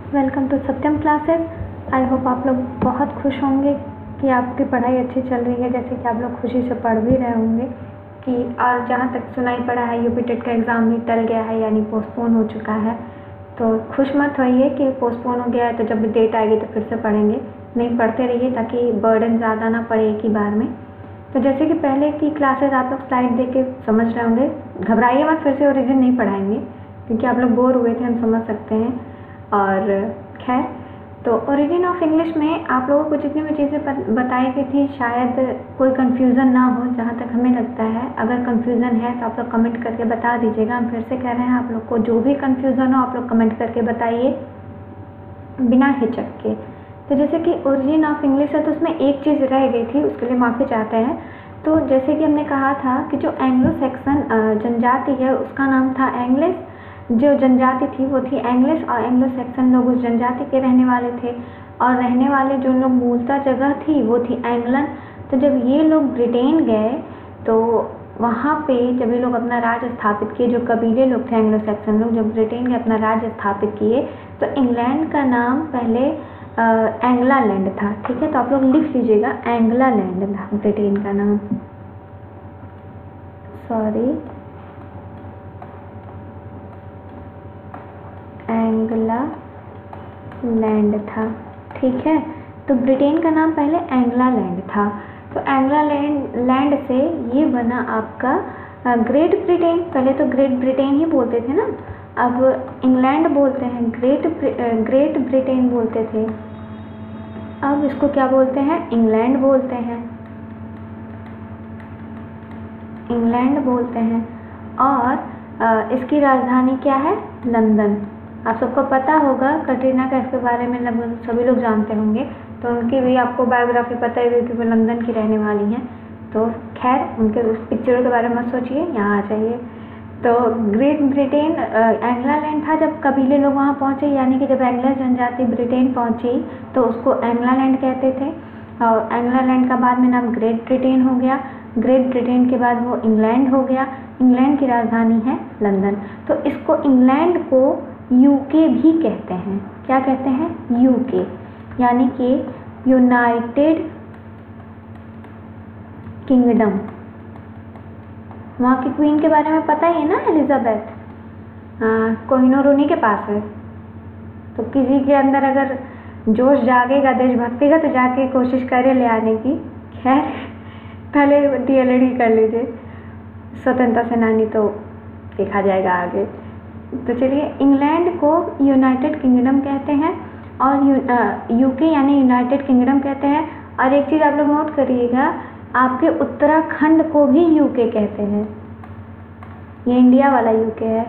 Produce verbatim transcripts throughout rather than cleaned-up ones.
Welcome to Satyam classes. I hope आप लोग बहुत खुश होंगे कि आपकी पढ़ाई अच्छी चल रही है, जैसे कि आप लोग खुशी से पढ़ भी रहे होंगे कि और जहाँ तक सुनाई पड़ा है यूपी टेट का एग्ज़ाम भी टल गया है, यानी पोस्टपोन हो चुका है। तो खुश मत होइए कि पोस्टपोन हो गया है, तो जब भी डेट आएगी तो फिर से पढ़ेंगे। नहीं, पढ़ते रहिए ताकि बर्डन ज़्यादा ना पड़े एक ही बार में। तो जैसे कि पहले की क्लासेस आप लोग स्लाइड देख के समझ रहे होंगे, घबराइए मत, फिर से ओरिजिन नहीं पढ़ाएंगे क्योंकि आप लोग बोर हुए थे, हम समझ सकते हैं। और खैर, तो ओरिजिन ऑफ इंग्लिश में आप लोगों को जितनी भी चीज़ें बताई गई थी शायद कोई कन्फ्यूज़न ना हो, जहाँ तक हमें लगता है। अगर कन्फ्यूज़न है तो आप लोग कमेंट करके बता दीजिएगा। हम फिर से कह रहे हैं, आप लोग को जो भी कन्फ्यूज़न हो आप लोग कमेंट करके बताइए बिना हिचक के। तो जैसे कि ओरिजिन ऑफ इंग्लिश है तो उसमें एक चीज़ रह गई थी, उसके लिए माफ़ी चाहते हैं। तो जैसे कि हमने कहा था कि जो एंग्लो सेक्सन जनजाति है उसका नाम था एंग्लिश। जो जनजाति थी वो थी एंग्लिश और एंग्लो सेक्सन लोग उस जनजाति के रहने वाले थे, और रहने वाले जो लोग मूलतः जगह थी वो थी इंग्लैंड। तो जब ये लोग ब्रिटेन गए तो वहाँ पे जब ये लोग अपना राज्य स्थापित किए, जो कबीले लोग थे एंग्लो सेक्सन लोग, जब ब्रिटेन के अपना राज्य स्थापित किए तो इंग्लैंड का नाम पहले एंग्ला लैंड था। ठीक है, तो आप लोग लिख लीजिएगा, एंग्ला लैंड था ब्रिटेन का नाम। सॉरी, एंग्ला लैंड था। ठीक है, तो ब्रिटेन का नाम पहले एंग्ला लैंड था। तो एंग्ला लैंड लैंड से ये बना आपका ग्रेट ब्रिटेन। पहले तो ग्रेट ब्रिटेन ही बोलते थे ना, अब इंग्लैंड बोलते हैं, ग्रेट ग्रेट ब्रिटेन बोलते थे, अब इसको क्या बोलते हैं, इंग्लैंड बोलते हैं, इंग्लैंड बोलते हैं। और इसकी राजधानी क्या है, लंदन। आप सबको पता होगा कटरीना कैफ के बारे में लगभग सभी लोग जानते होंगे, तो उनकी भी आपको बायोग्राफी पता ही होगी, वो लंदन की रहने वाली हैं। तो खैर, उनके उस पिक्चरों के बारे में मत सोचिए, यहाँ आ जाइए। तो ग्रेट ब्रिटेन एंग्ला लैंड था जब कबीले लोग वहाँ पहुँचे, यानी कि जब एंग्लिश जनजाति ब्रिटेन पहुँची तो उसको एंग्ला लैंड कहते थे। और एंग्ला लैंड का बाद में नाम ग्रेट ब्रिटेन हो गया। ग्रेट ब्रिटेन के बाद वो इंग्लैंड हो गया। इंग्लैंड की राजधानी है लंदन। तो इसको इंग्लैंड को यूके भी कहते हैं। क्या कहते हैं, यूके, यानी कि यूनाइटेड किंगडम। वहाँ की क्वीन के बारे में पता ही है ना, एलिजाबेथ, कोहिनूर उन्हीं के पास है। तो किसी के अंदर अगर जोश जागेगा देशभक्ति का तो जाके कोशिश करे ले आने की। खैर, पहले डी एल एड ही कर लीजिए, स्वतंत्रता सेनानी, तो देखा जाएगा आगे। तो चलिए, इंग्लैंड को यूनाइटेड किंगडम कहते हैं और यू, यूके यानी यूनाइटेड किंगडम कहते हैं। और एक चीज़ आप लोग नोट करिएगा, आपके उत्तराखंड को भी यूके कहते हैं। ये इंडिया वाला यूके है।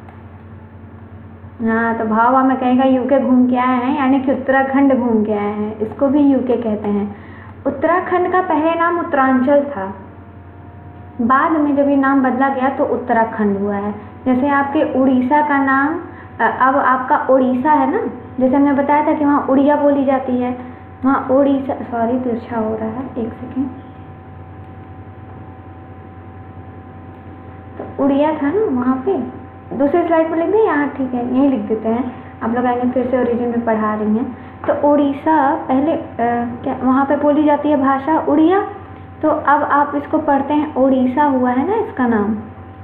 हाँ, तो भाव में कहेगा यूके घूम के आए हैं, यानी कि उत्तराखंड घूम के आए हैं, इसको भी यूके कहते हैं। उत्तराखंड का पहले नाम उत्तरांचल था, बाद में जब ये नाम बदला गया तो उत्तराखंड हुआ है। जैसे आपके उड़ीसा का नाम अब आपका उड़ीसा है ना, जैसे हमने बताया था कि वहाँ उड़िया बोली जाती है, वहाँ उड़ीसा, सॉरी तिरछा हो रहा है, एक सेकेंड। तो उड़िया था ना वहाँ पे, दूसरी स्लाइड पर लिख दें, यहाँ ठीक है, यहीं लिख देते हैं, आप लोग आएंगे फिर से ओरिजिन में पढ़ा रही हैं। तो उड़ीसा पहले आ, क्या वहाँ पे बोली जाती है भाषा उड़िया। तो अब आप इसको पढ़ते हैं, उड़ीसा हुआ है ना इसका नाम,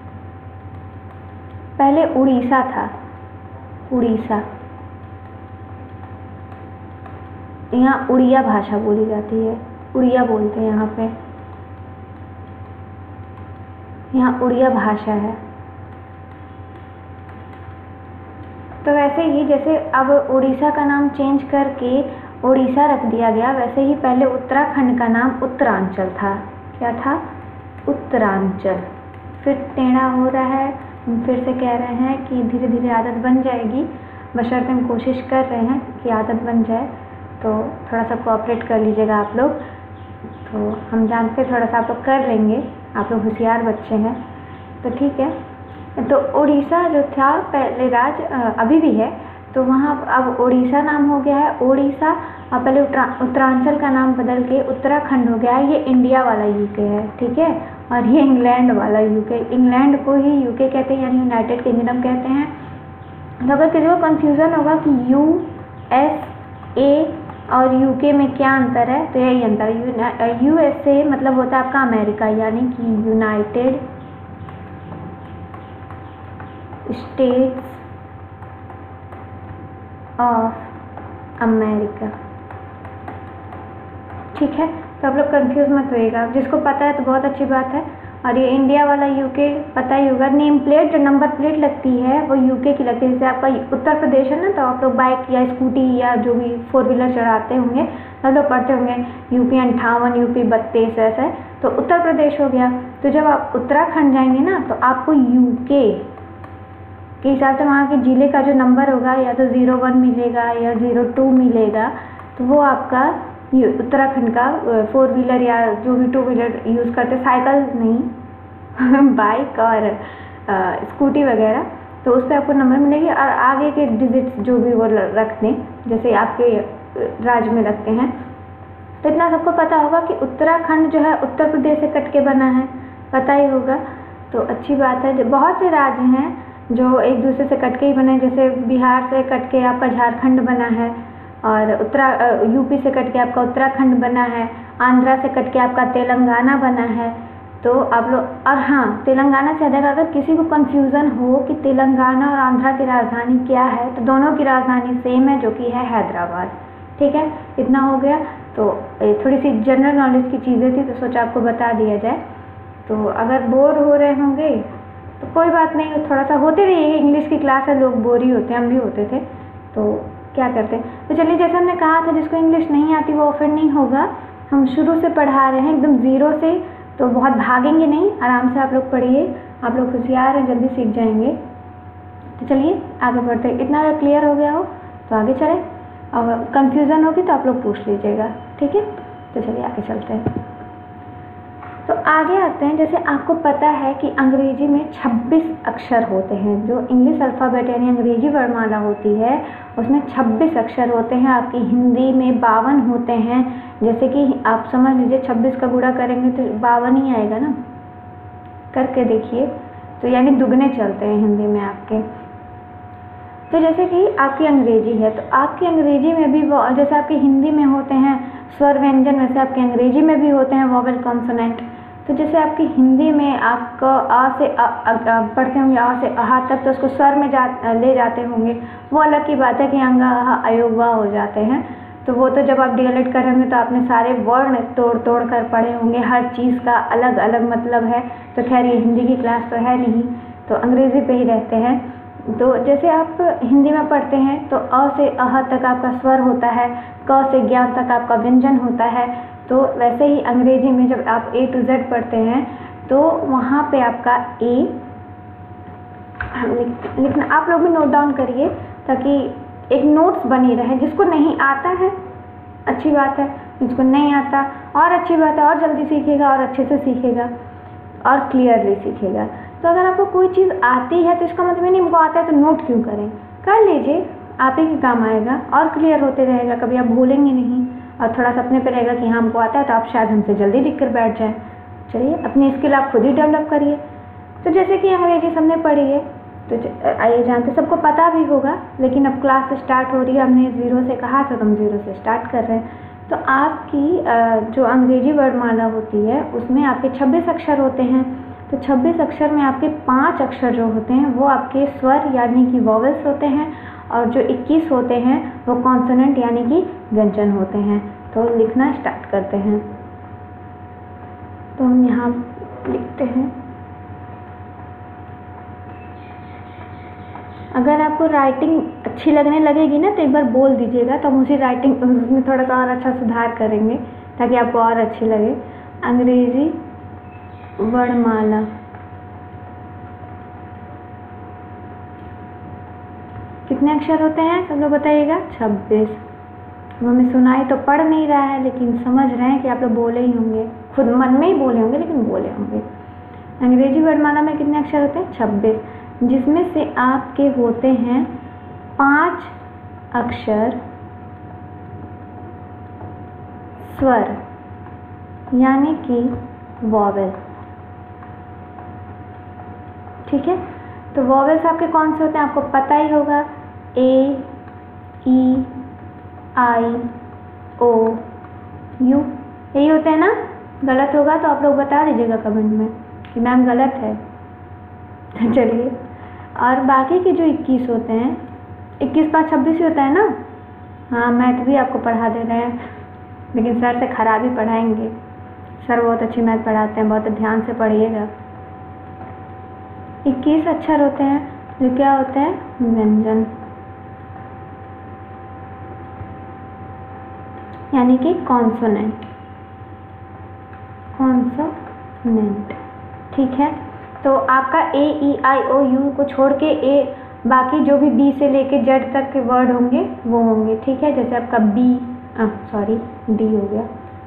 पहले उड़ीसा था, उड़ीसा। यहाँ उड़िया भाषा बोली जाती है, उड़िया बोलते हैं यहाँ पे, यहाँ उड़िया भाषा है। तो वैसे ही जैसे अब उड़ीसा का नाम चेंज करके उड़ीसा रख दिया गया, वैसे ही पहले उत्तराखंड का नाम उत्तरांचल था। क्या था, उत्तरांचल। फिर टेढ़ा हो रहा है, फिर से कह रहे हैं कि धीरे धीरे आदत बन जाएगी, बशर्ते हम कोशिश कर रहे हैं कि आदत बन जाए। तो थोड़ा सा कोऑपरेट कर लीजिएगा आप लोग। तो हम जानते थोड़ा सा आप लोग कर लेंगे, आप लोग होशियार बच्चे हैं, तो ठीक है। तो उड़ीसा जो था पहले राज्य, अभी भी है, तो वहाँ अब उड़ीसा नाम हो गया है उड़ीसा, और पहले उत्तरांचल का नाम बदल के उत्तराखंड हो गया है। ये इंडिया वाला यूके है, ठीक है, और ये इंग्लैंड वाला यूके। इंग्लैंड को ही यूके कहते हैं, यानी यूनाइटेड किंगडम कहते हैं। तो अगर किसी को कन्फ्यूज़न होगा कि यू एस ए और यूके में क्या अंतर है? तो यही अंतर है। यूएसए मतलब होता है आपका अमेरिका, यानी कि यूनाइटेड स्टेट्स ऑफ अमेरिका। ठीक है, तो आप लोग कंफ्यूज मत होइएगा, जिसको पता है तो बहुत अच्छी बात है। और ये इंडिया वाला यूके पता ही होगा। नेम प्लेट, जो नंबर प्लेट लगती है वो यूके की लगती है। जैसे आपका उत्तर प्रदेश है ना, तो आप लोग बाइक या स्कूटी या जो भी फोर व्हीलर चढ़ाते होंगे, सब लोग पढ़ते होंगे यूपी अंठावन, यूपी बत्तीस, ऐसा है तो उत्तर प्रदेश हो गया। तो जब आप उत्तराखंड जाएंगे ना, तो आपको यूके के हिसाब से वहाँ के ज़िले का जो नंबर होगा, या तो ज़ीरो वन मिलेगा या ज़ीरो टू मिलेगा, तो वो आपका उत्तराखंड का फोर व्हीलर या जो भी टू व्हीलर यूज़ करते, साइकिल नहीं बाइक और आ, स्कूटी वगैरह, तो उस पर आपको नंबर मिलेगी। और आगे के डिजिट्स जो भी वो रखते हैं, जैसे आपके राज्य में रखते हैं। तो इतना सबको पता होगा कि उत्तराखंड जो है उत्तर प्रदेश से कट के बना है, पता ही होगा, तो अच्छी बात है। बहुत से राज्य हैं जो एक दूसरे से कट के ही बने, जैसे बिहार से कट के आपका झारखंड बना है, और उत्तरा यूपी से कट के आपका उत्तराखंड बना है, आंध्रा से कट के आपका तेलंगाना बना है। तो आप लोग, और हाँ, तेलंगाना से अधिक अगर किसी को कन्फ्यूज़न हो कि तेलंगाना और आंध्रा की राजधानी क्या है, तो दोनों की राजधानी सेम है, जो कि है हैदराबाद। ठीक है, इतना हो गया। तो थोड़ी सी जनरल नॉलेज की चीज़ें थी, तो सोचा आपको बता दिया जाए। तो अगर बोर हो रहे होंगे तो कोई बात नहीं, थोड़ा सा होते रहिए। इंग्लिश की क्लास है, लोग बोर ही होते हैं, हम भी होते थे, तो क्या करते हैं। तो चलिए, जैसे हमने कहा था, जिसको इंग्लिश नहीं आती वो ऑफर नहीं होगा। हम शुरू से पढ़ा रहे हैं एकदम ज़ीरो से, तो बहुत भागेंगे नहीं, आराम से आप लोग पढ़िए। आप लोग होशियार हैं, जल्दी सीख जाएंगे। तो चलिए आगे बढ़ते हैं। इतना अगर क्लियर हो गया हो तो आगे चलें, और कन्फ्यूज़न होगी तो आप लोग पूछ लीजिएगा। ठीक है, तो चलिए आगे चलते हैं। तो आगे आते हैं। जैसे आपको पता है कि अंग्रेजी में छब्बीस अक्षर होते हैं। जो इंग्लिश अल्फ़ाबेट यानी अंग्रेजी वर्णमाला होती है, उसमें छब्बीस अक्षर होते हैं। आपकी हिंदी में बावन होते हैं। जैसे कि आप समझ लीजिए छब्बीस का गुणा करेंगे तो बावन ही आएगा ना, करके देखिए। तो यानी दुगने चलते हैं हिंदी में आपके। तो जैसे कि आपकी अंग्रेजी है, तो आपकी अंग्रेजी में भी जैसे आपकी हिंदी में होते हैं स्वर व्यंजन, वैसे आपके अंग्रेजी में भी होते हैं वोवेल कॉन्सोनेंट। तो जैसे आपकी हिंदी में आपको आ से आ, आ, आ, पढ़ते होंगे आ से अहा तक, तो उसको स्वर में जा ले जाते होंगे, वो अलग की बात है कि अंगा अहा अयोवा हो जाते हैं। तो वो तो जब आप डी एल एड कर होंगे तो आपने सारे वर्ण तोड़ तोड़ कर पढ़े होंगे, हर चीज़ का अलग अलग मतलब है। तो खैर ये हिंदी की क्लास तो है नहीं, तो अंग्रेज़ी पे ही रहते हैं। तो जैसे आप हिंदी में पढ़ते हैं तो अ से अह तक आपका स्वर होता है, क से ज्ञ तक आपका व्यंजन होता है। तो वैसे ही अंग्रेजी में जब आप ए टू जेड पढ़ते हैं तो वहाँ पे आपका ए लिखना, आप लोग भी नोट डाउन करिए ताकि एक नोट्स बनी रहे। जिसको नहीं आता है अच्छी बात है, जिसको नहीं आता और अच्छी बात है, और जल्दी सीखेगा और अच्छे से सीखेगा और क्लियरली सीखेगा। तो अगर आपको कोई चीज़ आती है तो इसका मतलब नहीं हमको आता है तो नोट क्यों करें, कर लीजिए, आप ही के काम आएगा और क्लियर होते रहेगा, कभी आप भूलेंगे नहीं। और थोड़ा सा अपने पे रहेगा कि हाँ हमको आता है, तो आप शायद हमसे जल्दी लिख कर बैठ जाएँ। चलिए अपनी स्किल आप खुद ही डेवलप करिए। तो जैसे कि अंग्रेजी सबने पढ़ी है, तो आइए जानते, सबको पता भी होगा, लेकिन अब क्लास स्टार्ट हो रही है, हमने ज़ीरो से कहा था तो हम ज़ीरो से स्टार्ट कर रहे हैं। तो आपकी जो अंग्रेजी वर्णमाला होती है उसमें आपके छब्बीस अक्षर होते हैं। तो छब्बीस अक्षर में आपके पाँच अक्षर जो होते हैं वो आपके स्वर यानी कि वॉवेल्स होते हैं, और जो इक्कीस होते हैं वो कॉन्सोनेंट यानी कि व्यंजन होते हैं। तो लिखना स्टार्ट करते हैं। तो हम यहाँ लिखते हैं। अगर आपको राइटिंग अच्छी लगने लगेगी ना तो एक बार बोल दीजिएगा, तो हम उसी राइटिंग उसमें थोड़ा सा और अच्छा सुधार करेंगे ताकि आपको और अच्छी लगे। अंग्रेजी वर्णमाला कितने अक्षर होते हैं सब लोग बताइएगा? छब्बीस। हमें सुनाई तो पढ़ नहीं रहा है, लेकिन समझ रहे हैं कि आप लोग बोले ही होंगे, खुद मन में ही बोले होंगे लेकिन बोले होंगे। अंग्रेजी वर्णमाला में कितने अक्षर होते हैं? छब्बीस, जिसमें से आपके होते हैं पाँच अक्षर स्वर यानी कि वॉवेल। ठीक है, तो वॉवेल्स आपके कौन से होते हैं आपको पता ही होगा, ए, ई, आई ओ यू, यही होते हैं ना। गलत होगा तो आप लोग बता दीजिएगा कमेंट में कि मैम गलत है। चलिए, और बाकी के जो इक्कीस होते हैं, इक्कीस पाँच छब्बीस ही होता है ना। हाँ, मैथ भी आपको पढ़ा दे रहे हैं, लेकिन सर से खराब ही पढ़ाएंगे। सर बहुत अच्छी मैथ पढ़ाते हैं, बहुत ध्यान से पढ़िएगा। इक्कीस अक्षर होते हैं जो क्या होते हैं, व्यंजन, यानी कि कॉन्सोनेंट, कॉन्सोनेंट। ठीक है, तो आपका ए ई आई ओ यू को छोड़ के ए बाकी जो भी बी से लेके जेड तक के वर्ड होंगे वो होंगे। ठीक है, जैसे आपका बी, सॉरी डी हो गया।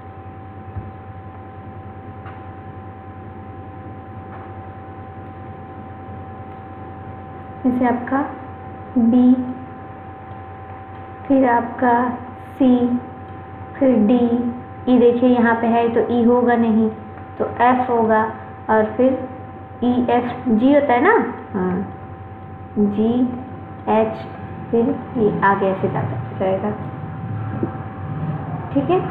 जैसे आपका बी, फिर आपका सी, फिर डी। ई देखिए यहाँ पे है तो ई होगा नहीं, तो एफ होगा, और फिर ई एफ जी होता है ना। हाँ, जी एच, फिर ये आगे ऐसे जाता जाएगा। ठीक है,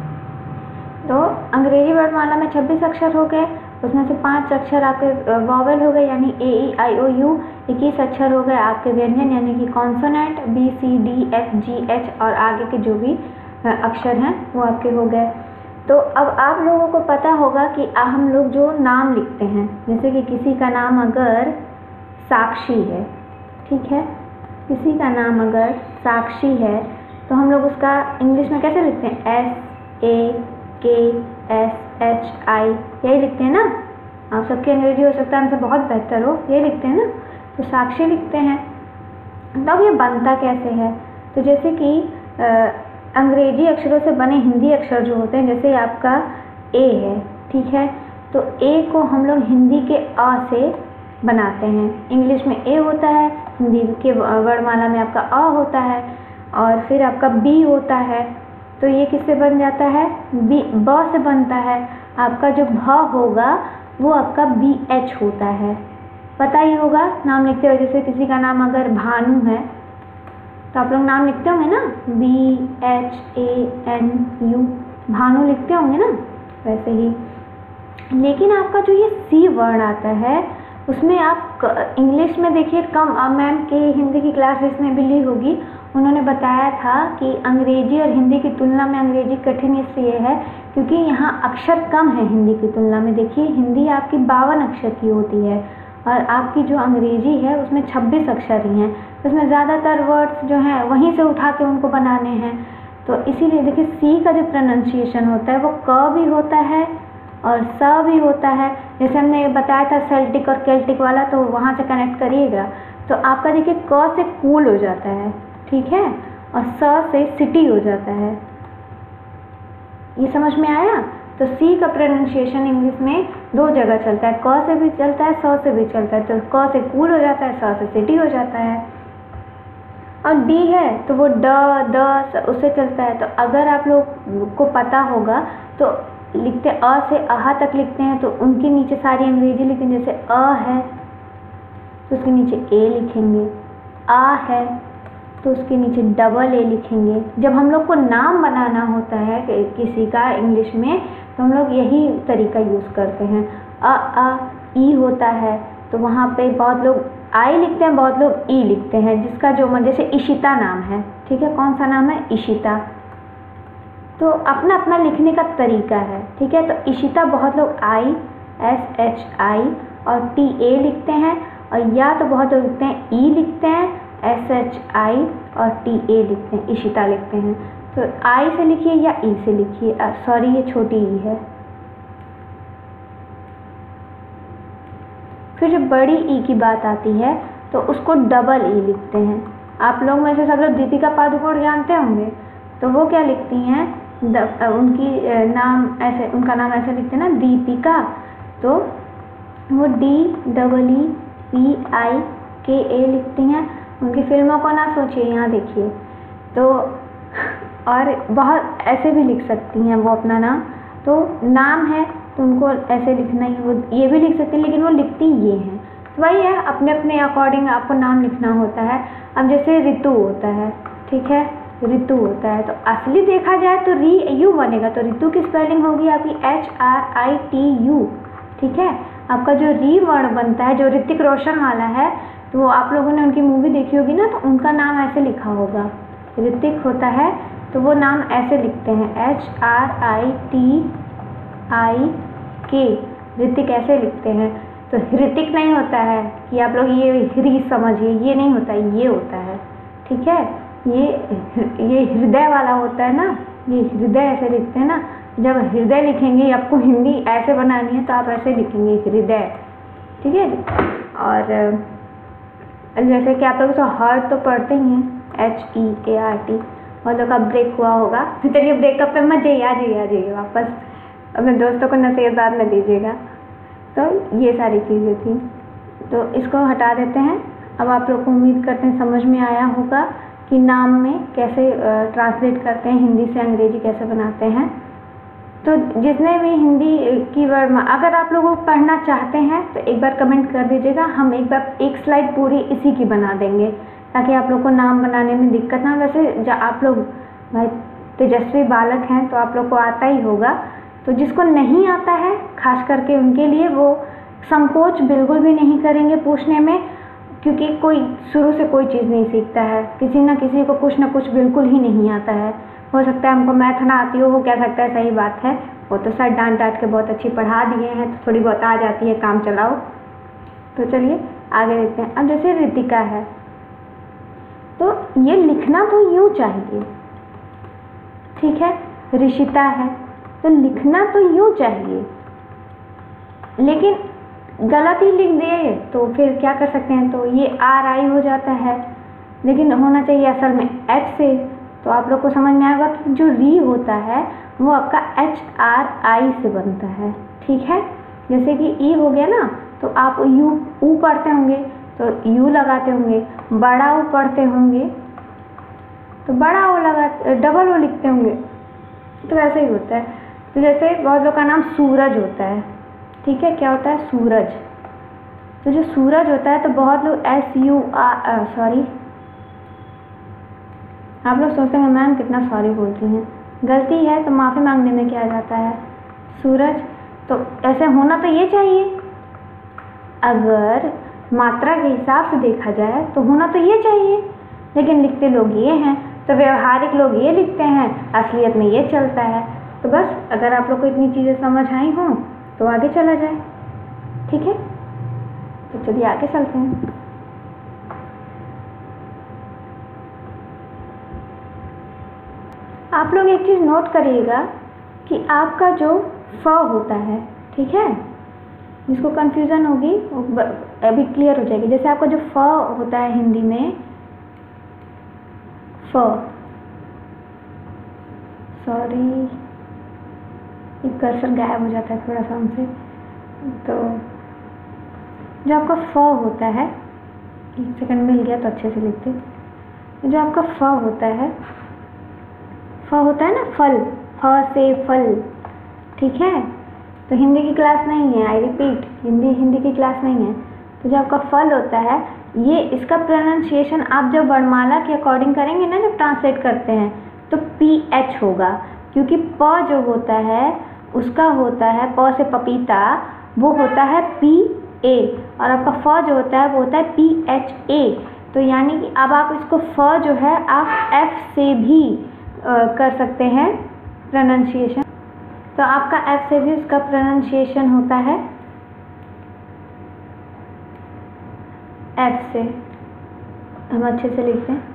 तो अंग्रेजी वर्णमाला में छब्बीस अक्षर हो गए, उसमें से पांच अक्षर आपके वॉवेल हो गए यानी ए ई आई ओ यू। इक्कीस अक्षर हो गए आपके व्यंजन यानी कि consonant, B C D F G H, और आगे के जो भी अक्षर हैं वो आपके हो गए। तो अब आप लोगों को पता होगा कि हम लोग जो नाम लिखते हैं, जैसे कि किसी का नाम अगर साक्षी है, ठीक है, किसी का नाम अगर साक्षी है तो हम लोग उसका इंग्लिश में कैसे लिखते हैं, एस ए के एस एच आई, यही लिखते हैं ना। आप सबके अंग्रेजी हो सकता है हमसे बहुत बेहतर हो, यही लिखते हैं ना, तो साक्षी लिखते हैं। तब ये बनता कैसे है, तो जैसे कि आ, अंग्रेजी अक्षरों से बने हिंदी अक्षर जो होते हैं, जैसे आपका ए है, ठीक है, तो ए को हम लोग हिंदी के अ से बनाते हैं। इंग्लिश में ए होता है, हिंदी के वर्णमाला में आपका अ होता है, और फिर आपका बी होता है, तो ये किससे बन जाता है, बी ब से बनता है। आपका जो भ होगा वो आपका बी एच होता है, पता ही होगा नाम लिखते हुए। जैसे किसी का नाम अगर भानु है तो आप लोग नाम लिखते होंगे ना, B H A N U, Bhanu लिखते होंगे ना, वैसे ही। लेकिन आपका जो ये सी वर्ण आता है उसमें आप इंग्लिश में देखिए कम, मैम के हिंदी की क्लास जिसने भी ली होगी उन्होंने बताया था कि अंग्रेजी और हिंदी की तुलना में अंग्रेजी कठिन इसलिए है क्योंकि यहाँ अक्षर कम है हिंदी की तुलना में। देखिए हिंदी आपकी बावन अक्षर की होती है और आपकी जो अंग्रेजी है उसमें छब्बीस अक्षर ही हैं, तो उसमें ज़्यादातर वर्ड्स जो हैं वहीं से उठा के उनको बनाने हैं। तो इसीलिए देखिए सी का जो प्रोनाउंसिएशन होता है वो क भी होता है और स भी होता है। जैसे हमने बताया था सेल्टिक और केल्टिक वाला, तो वहाँ से कनेक्ट करिएगा तो आपका देखिए क से कूल हो जाता है, ठीक है, और स से सिटी हो जाता है। ये समझ में आया? तो सी का प्रोनाउंसिएशन इंग्लिश में दो जगह चलता है, क से भी चलता है, स से भी चलता है। तो क से कूल हो जाता है, स से सिटी हो जाता है। और डी है तो वो ड द उससे चलता है। तो अगर आप लोग को पता होगा तो लिखते अ से अहा तक लिखते हैं तो उनके नीचे सारी अंग्रेजी लिखेंगे। जैसे अ है तो उसके नीचे ए लिखेंगे, आ है तो उसके नीचे डबल ए लिखेंगे। जब हम लोग को नाम बनाना होता है किसी का इंग्लिश में तो हम लोग यही तरीका यूज़ करते हैं। अ आ ई होता है तो वहाँ पे बहुत लोग आई लिखते हैं, बहुत लोग ई लिखते हैं, जिसका जो मन, जैसे इशिता नाम है, ठीक है, कौन सा नाम है, इशिता। तो अपना अपना लिखने का तरीका है, ठीक है। तो इशिता बहुत लोग आई एस एच आई और टी ए लिखते हैं, और या तो बहुत लोग लिखते हैं ई लिखते हैं, एस एच आई और टी ए लिखते हैं, इशिता लिखते हैं। तो आई से लिखिए या ई से लिखिए, सॉरी ये छोटी ई है। फिर जब बड़ी ई की बात आती है तो उसको डबल ई लिखते हैं। आप लोग में से सब लोग दीपिका पादुकोण जानते होंगे, तो वो क्या लिखती हैं, द, उनकी नाम ऐसे, उनका नाम ऐसे लिखते हैं ना, दीपिका, तो वो D double E P I K A लिखती हैं। उनकी फिल्मों को ना सोचिए, यहाँ देखिए। तो और बहुत ऐसे भी लिख सकती हैं वो अपना नाम, तो नाम है तो उनको ऐसे लिखना ही, वो ये भी लिख सकती हैं लेकिन वो लिखती ये हैं। तो वही है, अपने अपने अकॉर्डिंग आपको नाम लिखना होता है। अब जैसे ऋतु होता है, ठीक है, ऋतु होता है। तो असली देखा जाए तो री यू बनेगा, तो ऋतु की स्पेलिंग होगी आपकी H R I T U. ठीक है, आपका जो री वर्ण बनता है, जो ऋतिक रोशन वाला है, तो वो आप लोगों ने उनकी मूवी देखी होगी ना, तो उनका नाम ऐसे लिखा होगा, ऋतिक होता है तो वो नाम ऐसे लिखते हैं, H R I T I K, Hrithik ऐसे लिखते हैं। तो ऋतिक नहीं होता है कि आप लोग ये री समझिए, ये नहीं होता है, ये होता है। ठीक है, ये ये हृदय वाला होता है ना, ये हृदय ऐसे लिखते हैं ना। जब हृदय लिखेंगे, आपको हिंदी ऐसे बनानी है तो आप ऐसे लिखेंगे हृदय। ठीक है, और जैसे कि आप लोग तो हार्ट तो पढ़ते ही हैं, H E A R T, और लोग का ब्रेक हुआ होगा। तो चलिए ब्रेकअप पे मत जाइए, आ जाइए आ जाइए वापस, अपने दोस्तों को नसीहत में दीजिएगा। तो ये सारी चीज़ें थी, तो इसको हटा देते हैं। अब आप लोग को उम्मीद करते हैं समझ में आया होगा कि नाम में कैसे ट्रांसलेट करते हैं, हिंदी से अंग्रेजी कैसे बनाते हैं। तो जिसने भी हिंदी की वर्ड में अगर आप लोगों को पढ़ना चाहते हैं तो एक बार कमेंट कर दीजिएगा, हम एक बार एक स्लाइड पूरी इसी की बना देंगे ताकि आप लोग को नाम बनाने में दिक्कत ना। वैसे आप लोग भाई तेजस्वी बालक हैं तो आप लोग को आता ही होगा, तो जिसको नहीं आता है खास करके उनके लिए वो संकोच बिल्कुल भी नहीं करेंगे पूछने में, क्योंकि कोई शुरू से कोई चीज़ नहीं सीखता है, किसी ना किसी को कुछ ना कुछ बिल्कुल ही नहीं आता है। हो सकता है हमको मैथ ना आती हो, वो कह सकता है सही बात है, वो तो सर डांट डांट के बहुत अच्छी पढ़ा दिए हैं तो थोड़ी बहुत आ जाती है, काम चलाओ। तो चलिए आगे देखते हैं। अब जैसे ऋतिका है तो ये लिखना तो यूँ चाहिए, ठीक है। ऋषिता है तो लिखना तो यूँ चाहिए, लेकिन गलत ही लिख दिए तो फिर क्या कर सकते हैं, तो ये आर आई हो जाता है, लेकिन होना चाहिए असल में एच से। तो आप लोग को समझ में आएगा कि जो री होता है वो आपका एच आर आई से बनता है, ठीक है। जैसे कि ई हो गया ना, तो आप यू ऊ पढ़ते होंगे तो यू लगाते होंगे, बड़ा ऊ पढ़ते होंगे तो बड़ा ओ लगा डबल ओ लिखते होंगे, तो वैसे ही होता है। तो जैसे बहुत लोग का नाम सूरज होता है, ठीक है, क्या होता है सूरज। तो जो सूरज होता है तो बहुत लोग एस यू आर सॉरी आप लोग सोचते हैं मैम कितना सॉरी बोलती हैं, गलती है तो माफ़ी मांगने में क्या जाता है, सूरज। तो ऐसे होना तो ये चाहिए, अगर मात्रा के हिसाब से देखा जाए तो होना तो ये चाहिए, लेकिन लिखते लोग ये हैं, तो व्यवहारिक लोग ये लिखते हैं, असलियत में ये चलता है। तो बस अगर आप लोग को इतनी चीज़ें समझ आई हों तो आगे चला जाए, ठीक है। तो चलिए आगे चलते हैं। आप लोग एक चीज़ नोट करिएगा कि आपका जो फ होता है, ठीक है, जिसको कन्फ्यूज़न होगी वो अभी क्लियर हो जाएगी। जैसे आपका जो फ होता है हिंदी में, फ सॉरी एक कर्सर गायब हो जाता है थोड़ा सा हमसे। तो जो आपका फ होता है, एक सेकंड मिल गया तो अच्छे से लिखते। जो आपका फ होता है, फ होता है ना फल, फ से फल, ठीक है। तो हिंदी की क्लास नहीं है, आई रिपीट, हिंदी हिंदी की क्लास नहीं है। तो जो आपका फल होता है, ये इसका प्रोनाउंसिएशन आप जब वर्णमाला के अकॉर्डिंग करेंगे ना, जब ट्रांसलेट करते हैं तो पी एच होगा, क्योंकि प जो होता है उसका होता है, प से पपीता, वो होता है पी ए, और आपका फ जो होता है वो होता है पी एच ए। तो यानी कि अब आप इसको फ जो है आप एफ से भी आ, कर सकते हैं प्रोनाउंसिएशन। तो आपका एफ से भी उसका प्रोनाउंसिएशन होता है एफ से, हम अच्छे से लिखते हैं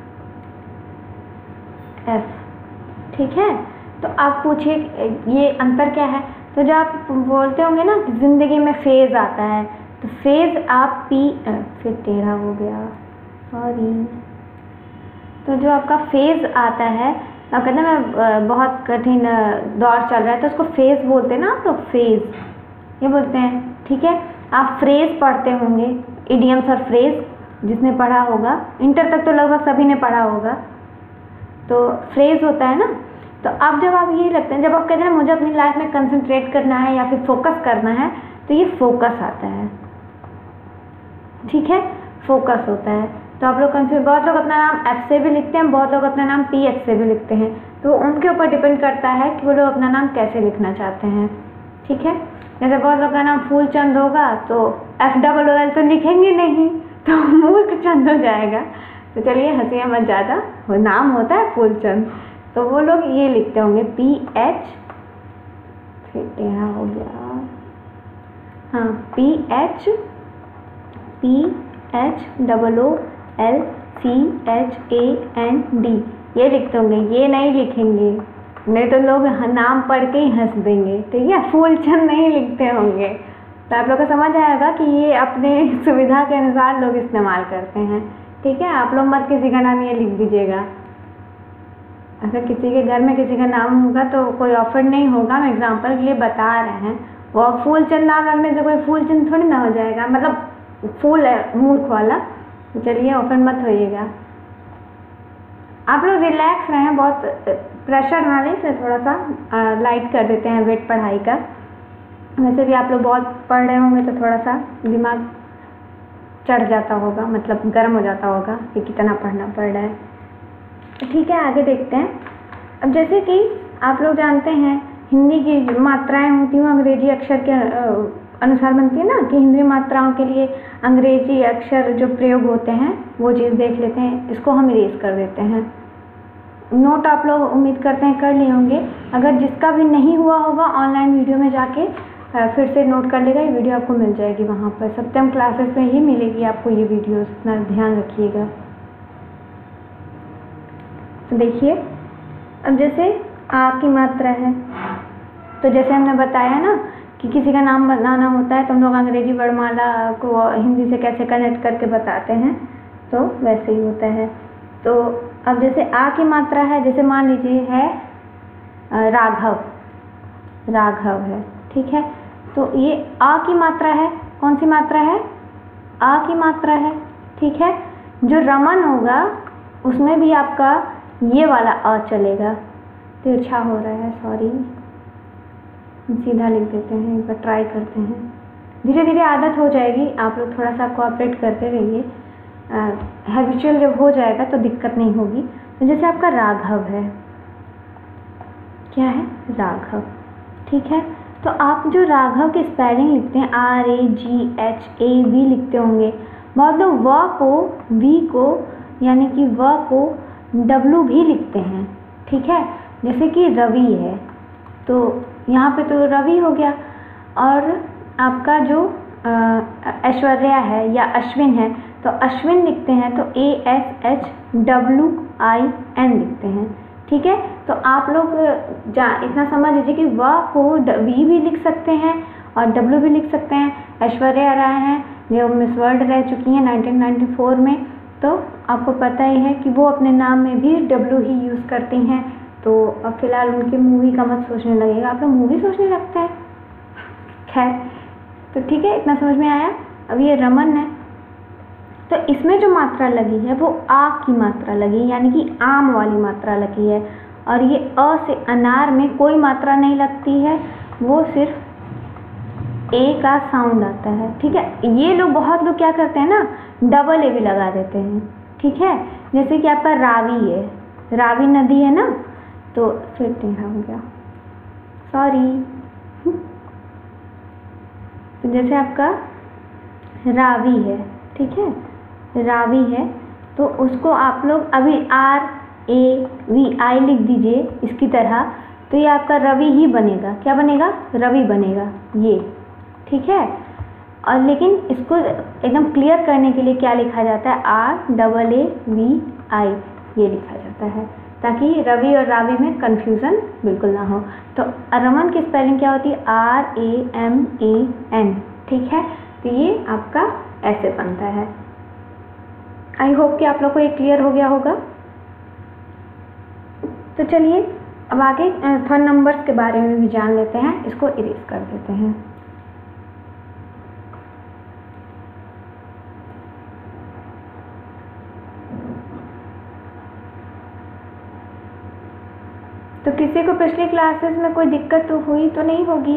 एफ, ठीक है। तो आप पूछिए ये अंतर क्या है। तो जब आप बोलते होंगे ना ज़िंदगी में फेज़ आता है, तो फेज़ आप पी फिर टेढ़ा हो गया सॉरी। तो जो आपका फेज़ आता है, आप कहते हैं मैं बहुत कठिन दौर चल रहा है, तो उसको फेज़ बोलते हैं ना आप लोग, फेज़ ये बोलते हैं, ठीक है। आप फ्रेज़ पढ़ते होंगे, इडियम्स और फ्रेज़ जिसने पढ़ा होगा, इंटर तक तो लगभग सभी ने पढ़ा होगा। तो फ्रेज़ होता है ना, तो अब जब आप ये लगते हैं, जब आप कहते हैं मुझे अपनी लाइफ में कंसंट्रेट करना है या फिर फोकस करना है, तो ये फोकस आता है, ठीक है, फोकस होता है। तो आप लोग कंफ्यूज, बहुत लोग अपना नाम एफ से भी लिखते हैं, बहुत लोग अपना नाम पी एच से भी लिखते हैं, तो उनके ऊपर डिपेंड करता है कि वो लोग अपना नाम कैसे लिखना चाहते हैं। ठीक है, जैसे बहुत लोग का नाम फूलचंद होगा तो एफ डबल ओ एल तो लिखेंगे नहीं, तो मूर्खचंद हो जाएगा। तो चलिए हंसिए मत ज़्यादा, वो नाम होता है फूलचंद, तो वो लोग ये लिखते होंगे पी एच, फिर यहाँ हो गया हाँ P H P H double O L C H A N D, ये लिखते होंगे, ये नहीं लिखेंगे, नहीं तो लोग नाम पढ़ के ही हंस देंगे। ठीक है, फूलचंद नहीं लिखते होंगे। तो आप लोग को समझ आएगा कि ये अपने सुविधा के अनुसार लोग इस्तेमाल करते हैं। ठीक है, आप लोग मत किसी का नाम ये लिख दीजिएगा। अगर किसी के घर में किसी का नाम होगा तो कोई ऑफर नहीं होगा, हम एग्जाम्पल के लिए बता रहे हैं। वो फूलचंद नाम रखने से कोई फूलचंद थोड़ी ना हो जाएगा, मतलब फूल है मूर्ख वाला। चलिए ऑफर मत होइएगा, आप लोग रिलैक्स रहें, बहुत प्रेशर ना लें, इसलिए थोड़ा सा लाइट कर देते हैं वेट पढ़ाई का। वैसे भी आप लोग बहुत पढ़ रहे होंगे तो थोड़ा सा दिमाग चढ़ जाता होगा, मतलब गर्म हो जाता होगा कि कितना पढ़ना पड़ रहा है। ठीक है, आगे देखते हैं। अब जैसे कि आप लोग जानते हैं हिंदी की जो मात्राएँ होती हैं अंग्रेजी अक्षर के अनुसार बनती है ना, कि हिंदी मात्राओं के लिए अंग्रेजी अक्षर जो प्रयोग होते हैं वो चीज़ देख लेते हैं। इसको हम इरेज कर देते हैं। नोट आप लोग उम्मीद करते हैं कर लिए होंगे, अगर जिसका भी नहीं हुआ होगा ऑनलाइन वीडियो में जाके फिर से नोट कर लेगा, ये वीडियो आपको मिल जाएगी वहाँ पर, सत्यम क्लासेस में ही मिलेगी आपको ये वीडियो, इतना ध्यान रखिएगा। तो देखिए, अब जैसे आ की मात्रा है, तो जैसे हमने बताया ना कि किसी का नाम बनाना होता है तो हम लोग अंग्रेजी वर्णमाला को हिंदी से कैसे कनेक्ट करके बताते हैं, तो वैसे ही होता है। तो अब जैसे आ की मात्रा है, जैसे मान लीजिए है राघव, राघव है, ठीक है, तो ये आ की मात्रा है, कौन सी मात्रा है, आ की मात्रा है। ठीक है, जो रमन होगा उसमें भी आपका ये वाला अ चलेगा। तिरछा हो रहा है, सॉरी, सीधा लिख देते हैं, एक बार ट्राई करते हैं, धीरे धीरे आदत हो जाएगी, आप लोग थोड़ा सा कोऑपरेट करते रहिए, हैबिचुअल जब हो जाएगा तो दिक्कत नहीं होगी। तो जैसे आपका राघव है, क्या है, राघव, ठीक है, तो आप जो राघव के स्पेलिंग लिखते हैं R A G H A V लिखते होंगे, बहुत लोग व को वी को यानी कि व को डब्लू भी लिखते हैं। ठीक है, जैसे कि रवि है तो यहाँ पे तो रवि हो गया, और आपका जो ऐश्वर्या है या अश्विन है तो अश्विन लिखते हैं तो A S H W I N लिखते हैं। ठीक है, तो आप लोग जा इतना समझ लीजिए कि व को वी भी लिख सकते हैं और डब्लू भी लिख सकते हैं। ऐश्वर्या राय हैं जो मिस वर्ल्ड रह चुकी हैं नाइनटीन नाइंटी फोर में, तो आपको पता ही है कि वो अपने नाम में भी डब्लू ही यूज़ करती हैं। तो अब फिलहाल उनकी मूवी का मत सोचने लगेगा, आप लोग मूवी सोचने लगते हैं। खैर, तो ठीक है, इतना समझ में आया। अब ये रमन है, तो इसमें जो मात्रा लगी है वो आ की मात्रा लगी, यानी कि आम वाली मात्रा लगी है, और ये अ से अनार में कोई मात्रा नहीं लगती है, वो सिर्फ ए का साउंड आता है। ठीक है, ये लोग बहुत लोग क्या करते हैं ना, डबल ए भी लगा देते हैं। ठीक है, जैसे कि आपका रावी है, रावी नदी है ना, तो फिर टेढ़ा हो गया, सॉरी। तो जैसे आपका रावी है, ठीक है, रावी है, तो उसको आप लोग अभी आर ए वी आई लिख दीजिए इसकी तरह, तो ये आपका रवि ही बनेगा। क्या बनेगा, रवि बनेगा ये। ठीक है, और लेकिन इसको एकदम क्लियर करने के लिए क्या लिखा जाता है, R double A V I ये लिखा जाता है, ताकि रवि और रावी में कंफ्यूजन बिल्कुल ना हो। तो रमन की स्पेलिंग क्या होती है, R A M A N. ठीक है, तो ये आपका ऐसे बनता है। आई होप कि आप लोग को ये क्लियर हो गया होगा। तो चलिए अब आगे थोड़ा नंबर्स के बारे में भी जान लेते हैं, इसको इरेज कर देते हैं। तो किसी को पिछली क्लासेस में कोई दिक्कत तो हुई तो नहीं होगी,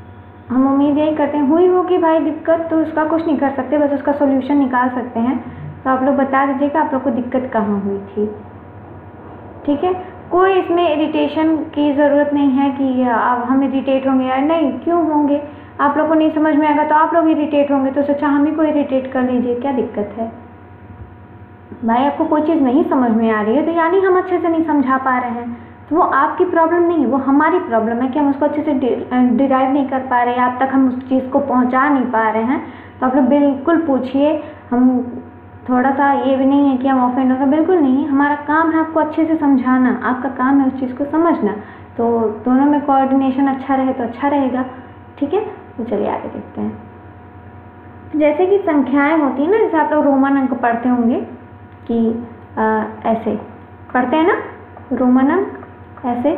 हम उम्मीद यही करते हैं। हुई होगी भाई दिक्कत तो उसका कुछ नहीं कर सकते, बस उसका सॉल्यूशन निकाल सकते हैं। तो आप लोग बता दीजिएगा आप लोग को दिक्कत कहाँ हुई थी। ठीक है, कोई इसमें इरिटेशन की ज़रूरत नहीं है कि आप हम इरिटेट होंगे या नहीं, क्यों होंगे, आप लोग को नहीं समझ में आएगा तो आप लोग इरिटेट होंगे, तो सोचा हम ही को इरिटेट कर लीजिए, क्या दिक्कत है भाई। आपको कोई चीज़ नहीं समझ में आ रही है तो यानी हम अच्छे से नहीं समझा पा रहे हैं, तो वो आपकी प्रॉब्लम नहीं है, वो हमारी प्रॉब्लम है कि हम उसको अच्छे से डिराइव नहीं कर पा रहे हैं, आप तक हम उस चीज़ को पहुंचा नहीं पा रहे हैं। तो आप लोग बिल्कुल पूछिए, हम थोड़ा सा ये भी नहीं है कि हम ऑफेंड होंगे, बिल्कुल नहीं, हमारा काम है आपको अच्छे से समझाना, आपका काम है उस चीज़ को समझना, तो दोनों में कोऑर्डिनेशन अच्छा रहे तो अच्छा रहेगा। ठीक है, तो चलिए आगे देखते हैं। जैसे कि संख्याएं होती हैं ना, जैसे आप लोग रोमन अंक पढ़ते होंगे कि आ, ऐसे पढ़ते हैं ना, रोमन अंक ऐसे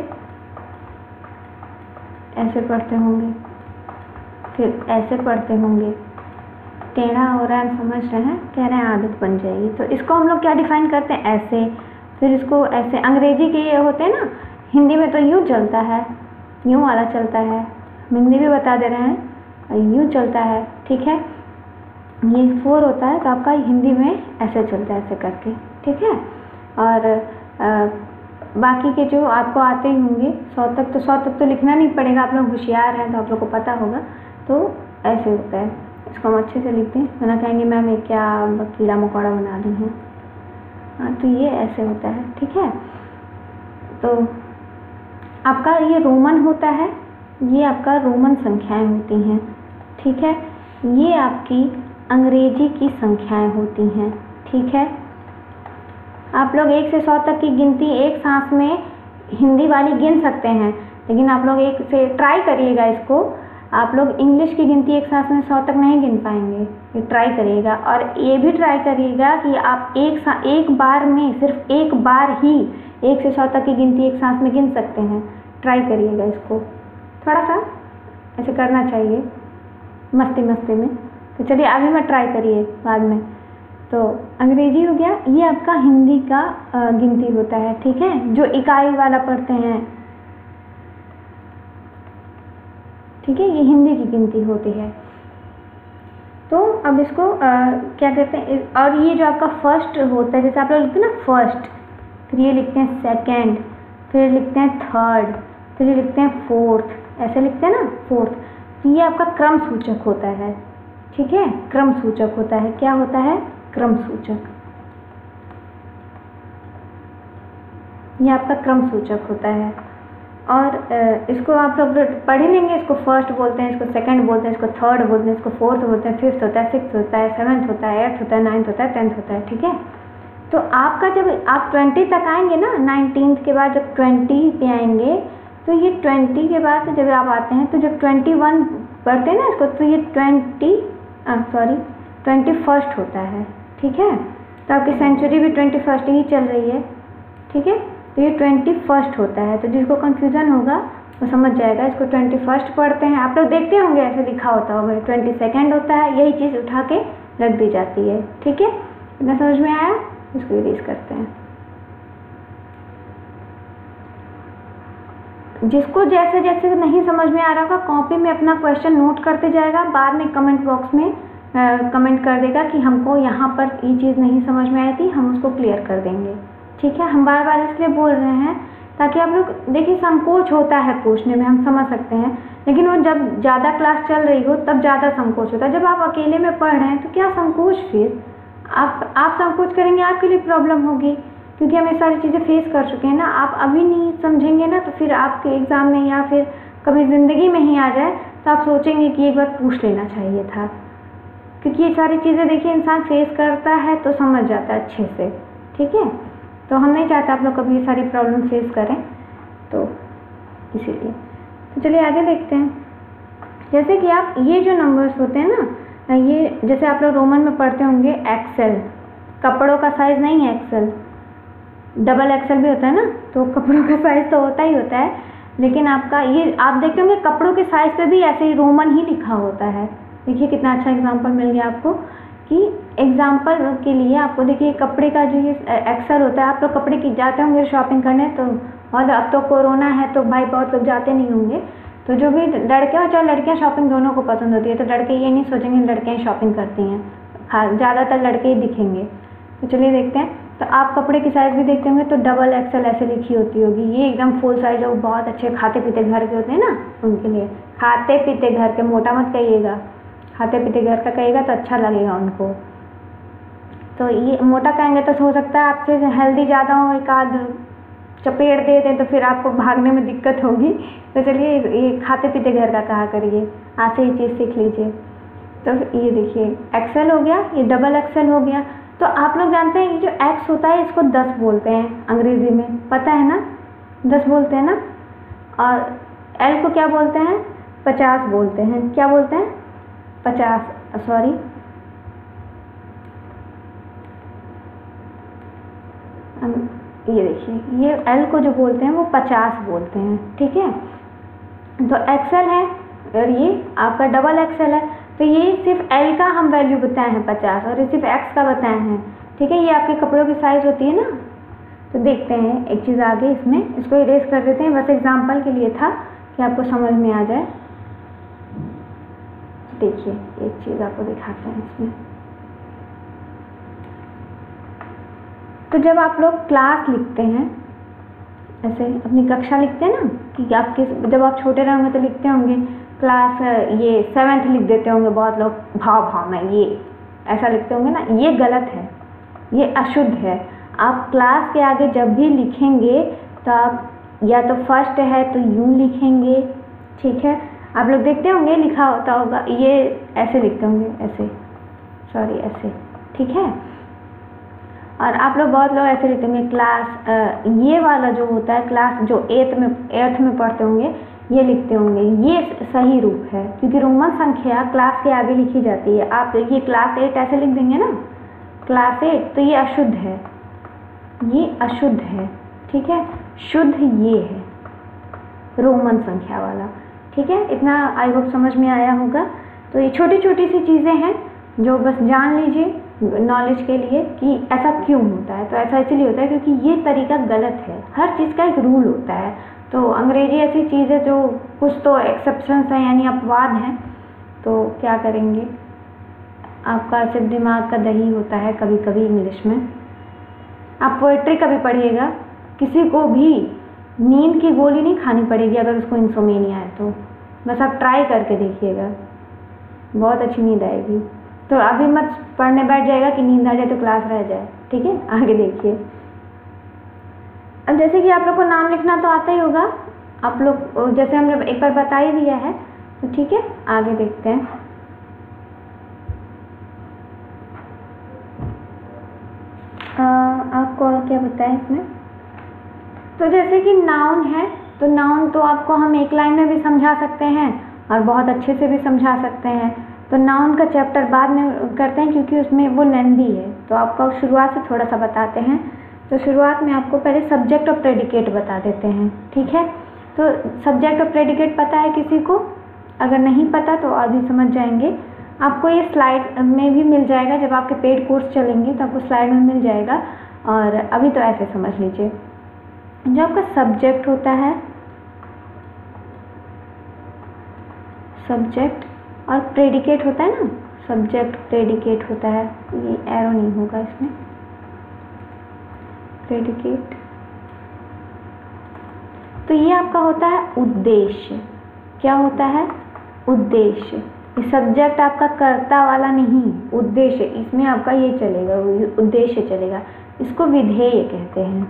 ऐसे पढ़ते होंगे, फिर ऐसे पढ़ते होंगे, टेढ़ा हो रहा है, समझ रहे हैं, कह रहे हैं आदत बन जाएगी। तो इसको हम लोग क्या डिफाइन करते हैं, ऐसे, फिर इसको ऐसे। अंग्रेजी के ये होते हैं ना, हिंदी में तो यूँ चलता है, यूँ वाला चलता है, हम हिंदी भी बता दे रहे हैं, यूँ चलता है। ठीक है, ये फोर होता है तो आपका हिंदी में ऐसे चलता है, ऐसे करके। ठीक है, और आ, बाकी के जो आपको आते ही होंगे सौ तक, तो सौ तक तो लिखना नहीं पड़ेगा, आप लोग होशियार हैं तो आप लोग को पता होगा। तो ऐसे होता है, इसको हम अच्छे से लिखते हैं, वरना कहेंगे मैम ये क्या कीड़ा मकोड़ा बना दी हैं। हाँ, तो ये ऐसे होता है। ठीक है, तो आपका ये रोमन होता है, ये आपका रोमन संख्याएं होती हैं। ठीक है, ये आपकी अंग्रेजी की संख्याएं होती हैं। ठीक है, आप लोग एक से सौ तक की गिनती एक सांस में हिंदी वाली गिन सकते हैं, लेकिन आप लोग एक से ट्राई करिएगा इसको, आप लोग इंग्लिश की गिनती एक सांस में सौ तक नहीं गिन पाएंगे, ये ट्राई करिएगा। और ये भी ट्राई करिएगा कि आप एक सा एक बार में, सिर्फ एक बार ही एक से सौ तक की गिनती एक सांस में गिन सकते हैं। ट्राई करिएगा इसको, थोड़ा सा ऐसे करना चाहिए मस्ती मस्ती में। तो चलिए अभी मत ट्राई करिए, बाद में। तो अंग्रेजी हो गया, ये आपका हिंदी का गिनती होता है। ठीक है, जो इकाई वाला पढ़ते हैं, ठीक है, ये हिंदी की गिनती होती है। तो अब इसको आ, क्या कहते हैं, और ये जो आपका फर्स्ट होता है, जैसे आप लोग लिखते हैं ना फर्स्ट, फिर ये लिखते हैं सेकंड, फिर लिखते हैं थर्ड, फिर ये लिखते हैं फोर्थ, ऐसे लिखते हैं ना फोर्थ, तो ये आपका क्रम सूचक होता है। ठीक है, क्रम सूचक होता है, क्या होता है, क्रम सूचक, ये आपका क्रम सूचक होता है। और इसको आप लोग पढ़ ही लेंगे, इसको फर्स्ट बोलते हैं, इसको सेकंड बोलते हैं, इसको थर्ड बोलते हैं, इसको फोर्थ बोलते हैं, फिफ्थ होता है, सिक्स्थ होता है, सेवन्थ होता है, एट्थ होता है, नाइन्थ होता है, टेंथ होता है। ठीक है, तो आपका जब आप ट्वेंटी तक आएंगे ना, नाइनटीन के बाद जब ट्वेंटी पे आएंगे, तो ये ट्वेंटी के बाद जब आप आते हैं, तो जब ट्वेंटी वन पढ़ते हैं ना इसको, तो ये ट्वेंटी सॉरी ट्वेंटी फर्स्ट होता है। ठीक है, तो आपकी सेंचुरी भी ट्वेंटी फर्स्ट ही चल रही है। ठीक है, तो ये ट्वेंटी फर्स्ट होता है, तो जिसको कन्फ्यूज़न होगा वो समझ जाएगा, इसको ट्वेंटी फर्स्ट पढ़ते हैं। आप लोग देखते होंगे ऐसे लिखा होता होगा, ट्वेंटी सेकेंड होता है, यही चीज़ उठा के रख दी जाती है। ठीक है, इतना समझ में आया, इसको इरेज करते हैं। जिसको जैसे जैसे नहीं समझ में आ रहा होगा, कॉपी में अपना क्वेश्चन नोट करते जाएगा, बाद में कमेंट बॉक्स में कमेंट कर देगा कि हमको यहाँ पर ये चीज़ नहीं समझ में आई थी, हम उसको क्लियर कर देंगे। ठीक है, हम बार बार इसलिए बोल रहे हैं ताकि आप लोग देखिए, संकोच होता है पूछने में, हम समझ सकते हैं, लेकिन वो जब ज़्यादा क्लास चल रही हो तब ज़्यादा संकोच होता है। जब आप अकेले में पढ़ रहे हैं तो क्या संकोच, फिर आप आप संकोच करेंगे, आपके लिए प्रॉब्लम होगी, क्योंकि हम ये सारी चीज़ें फेस कर चुके हैं ना। आप अभी नहीं समझेंगे ना, तो फिर आपके एग्ज़ाम में या फिर कभी ज़िंदगी में ही आ जाए तो आप सोचेंगे कि एक बार पूछ लेना चाहिए था, क्योंकि ये सारी चीज़ें देखिए इंसान फेस करता है तो समझ जाता है अच्छे से। ठीक है, तो हम नहीं चाहते आप लोग कभी ये सारी प्रॉब्लम फेस करें, तो इसीलिए। तो चलिए आगे देखते हैं। जैसे कि आप ये जो नंबर्स होते हैं ना, ये जैसे आप लोग रोमन में पढ़ते होंगे एक्सेल, कपड़ों का साइज़ नहीं है एक्सेल, डबल एक्सेल भी होता है ना, तो कपड़ों का साइज़ तो होता ही होता है, लेकिन आपका ये आप देखते होंगे कपड़ों के साइज़ पे भी ऐसे ही रोमन ही लिखा होता है। देखिए कितना अच्छा एग्जाम्पल मिल गया आपको, कि एग्जाम्पल के लिए आपको देखिए कपड़े का जो ये एक्सेल होता है, आप लोग कपड़े की जाते होंगे शॉपिंग करने, तो और अब तो कोरोना है तो भाई बहुत लोग जाते नहीं होंगे, तो जो भी लड़के और चाहे लड़कियां शॉपिंग दोनों को पसंद होती है, तो लड़के ये नहीं सोचेंगे लड़कियां शॉपिंग करती हैं, हाँ ज़्यादातर लड़के ही दिखेंगे। तो चलिए देखते हैं। तो आप कपड़े की साइज़ भी देखते होंगे तो डबल एक्सएल ऐसे लिखी होती होगी, ये एकदम फुल साइज है, बहुत अच्छे खाते पीते घर के होते हैं ना, उनके लिए। खाते पीते घर के, मोटा मत कहिएगा, खाते पीते घर का कहिएगा तो अच्छा लगेगा उनको। तो ये मोटा कहेंगे तो हो सकता है आपसे हेल्दी ज़्यादा हो, एक आध चपेट दे दें तो फिर आपको भागने में दिक्कत होगी। तो चलिए ये खाते पीते घर का कहा करिए, आज से ये चीज़ सीख लीजिए। तो ये देखिए एक्सेल हो गया, ये डबल एक्सेल हो गया। तो आप लोग जानते हैं ये जो एक्स होता है इसको दस बोलते हैं अंग्रेज़ी में, पता है ना, दस बोलते हैं ना। और एल को क्या बोलते हैं, पचास बोलते हैं। क्या बोलते हैं, पचास, सॉरी ये देखिए, ये एल को जो बोलते हैं वो पचास बोलते हैं, ठीक है। तो एक्सेल है और ये आपका डबल एक्सेल है। तो ये सिर्फ एल का हम वैल्यू बताए हैं पचास, और ये सिर्फ एक्स का बताए हैं, ठीक है। ये आपके कपड़ों की साइज़ होती है ना। तो देखते हैं एक चीज़ आगे इसमें, इसको इरेज कर देते हैं, बस एग्जांपल के लिए था कि आपको समझ में आ जाए। देखिए एक चीज़ आपको दिखाते हैं इसमें। तो जब आप लोग क्लास लिखते हैं, ऐसे अपनी कक्षा लिखते हैं ना, कि आप किस, जब आप छोटे रहे होंगे तो लिखते होंगे क्लास, ये सेवेंथ लिख देते होंगे बहुत लोग, भाव भाव में ये ऐसा लिखते होंगे ना, ये गलत है, ये अशुद्ध है। आप क्लास के आगे जब भी लिखेंगे तो आप या तो फर्स्ट है तो यूँ लिखेंगे, ठीक है। आप लोग देखते होंगे लिखा होता होगा, ये ऐसे लिखते होंगे, ऐसे, सॉरी ऐसे, ठीक है। और आप लोग बहुत लोग ऐसे लिखते होंगे क्लास, ये वाला जो होता है क्लास, जो एथ में एर्थ में पढ़ते होंगे ये लिखते होंगे, ये सही रूप है, क्योंकि रोमन संख्या क्लास के आगे लिखी जाती है। आप ये क्लास एट ऐसे लिख देंगे ना, क्लास एट, तो ये अशुद्ध है, ये अशुद्ध है, ठीक है। शुद्ध ये है रोमन संख्या वाला, ठीक है। इतना आई होप समझ में आया होगा। तो ये छोटी छोटी सी चीज़ें हैं जो बस जान लीजिए नॉलेज के लिए कि ऐसा क्यों होता है। तो ऐसा इसलिए होता है क्योंकि ये तरीका गलत है, हर चीज़ का एक रूल होता है। तो अंग्रेजी ऐसी चीज़ है जो कुछ तो एक्सेप्शंस हैं, यानी अपवाद हैं, तो क्या करेंगे, आपका सिर्फ दिमाग का दही होता है कभी कभी इंग्लिश में। आप पोएट्री कभी पढ़िएगा, किसी को भी नींद की गोली नहीं खानी पड़ेगी अगर उसको इंसोमेनिया है तो, बस आप ट्राई करके देखिएगा, बहुत अच्छी नींद आएगी। तो अभी मत पढ़ने बैठ जाएगा कि नींद आ जाए तो क्लास रह जाए, ठीक है। आगे देखिए, अब जैसे कि आप लोग को नाम लिखना तो आता ही होगा, आप लोग जैसे हमने एक बार बता ही दिया है, तो ठीक है आगे देखते हैं। आ, आपको और क्या बताएं इसमें। तो जैसे कि नाउन है, तो नाउन तो आपको हम एक लाइन में भी समझा सकते हैं और बहुत अच्छे से भी समझा सकते हैं। तो नाउन का चैप्टर बाद में करते हैं क्योंकि उसमें वो लेंदी है, तो आपको शुरुआत से थोड़ा सा बताते हैं। तो शुरुआत में आपको पहले सब्जेक्ट और प्रेडिकेट बता देते हैं, ठीक है। तो सब्जेक्ट और प्रेडिकेट पता है किसी को, अगर नहीं पता तो अभी समझ जाएंगे। आपको ये स्लाइड में भी मिल जाएगा, जब आपके पेड कोर्स चलेंगे तो आपको स्लाइड में मिल जाएगा, और अभी तो ऐसे समझ लीजिए। जो आपका सब्जेक्ट होता है, सब्जेक्ट और प्रेडिकेट होता है ना, सब्जेक्ट प्रेडिकेट होता है, ये एरो नहीं होगा इसमें, प्रेडिकेट। तो ये आपका होता है उद्देश्य। क्या होता है, उद्देश्य। ये सब्जेक्ट आपका कर्ता वाला नहीं, उद्देश्य, इसमें आपका ये चलेगा, उद्देश्य चलेगा। इसको विधेय कहते हैं,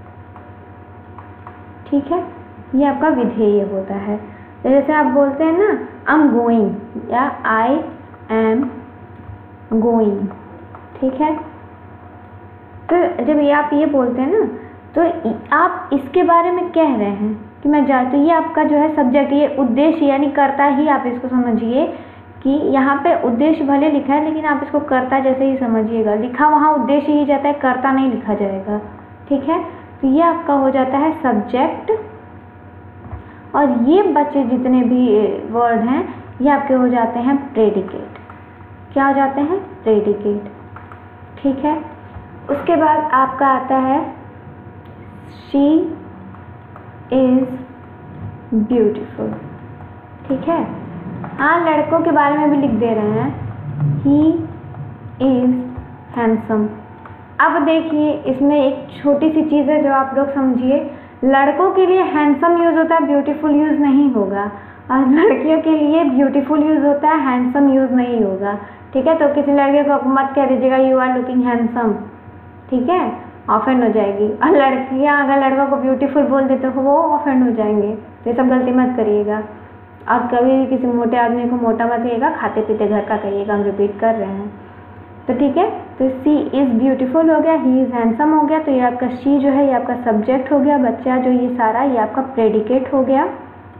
ठीक है। ये आपका विधेय होता है। तो जैसे आप बोलते हैं ना आई एम गोइंग या आई एम गोइंग, ठीक है। तो जब ये आप ये बोलते हैं ना, तो आप इसके बारे में कह रहे हैं कि मैं जा, तो ये आपका जो है सब्जेक्ट, ये उद्देश्य यानी कर्ता ही आप इसको समझिए कि यहाँ पे उद्देश्य भले लिखा है लेकिन आप इसको कर्ता जैसे ही समझिएगा। लिखा वहाँ उद्देश्य ही जाता है, कर्ता नहीं लिखा जाएगा, ठीक है। तो ये आपका हो जाता है सब्जेक्ट, और ये बचे जितने भी वर्ड हैं ये आपके हो जाते हैं प्रेडिकेट। क्या हो जाते हैं, प्रेडिकेट, ठीक है। उसके बाद आपका आता है शी इज़ ब्यूटीफुल, ठीक है। हाँ, लड़कों के बारे में भी लिख दे रहे हैं, ही इज़ हैंडसम। अब देखिए इसमें एक छोटी सी चीज़ है जो आप लोग समझिए, लड़कों के लिए हैंडसम यूज़ होता है, ब्यूटीफुल यूज़ नहीं होगा, और लड़कियों के लिए ब्यूटीफुल यूज़ होता है, हैंडसम यूज़ नहीं होगा। ठीक है, तो किसी लड़के को मत कह दीजिएगा यू आर लुकिंग हैंडसम, ठीक है, ऑफेंड हो जाएगी। और लड़कियां अगर लड़कों को ब्यूटीफुल बोल देते हो वो ऑफेंड हो जाएंगे, तो ये सब गलती मत करिएगा। और कभी भी किसी मोटे आदमी को मोटा मत कहिएगा, खाते पीते घर का कहिएगा, हम रिपीट कर रहे हैं। तो ठीक है, तो सी इज़ ब्यूटीफुल हो गया, ही इज़ हैंडसम हो गया, तो ये आपका शी जो है ये आपका सब्जेक्ट हो गया, बच्चा जो ये सारा ये आपका प्रेडिकेट हो गया,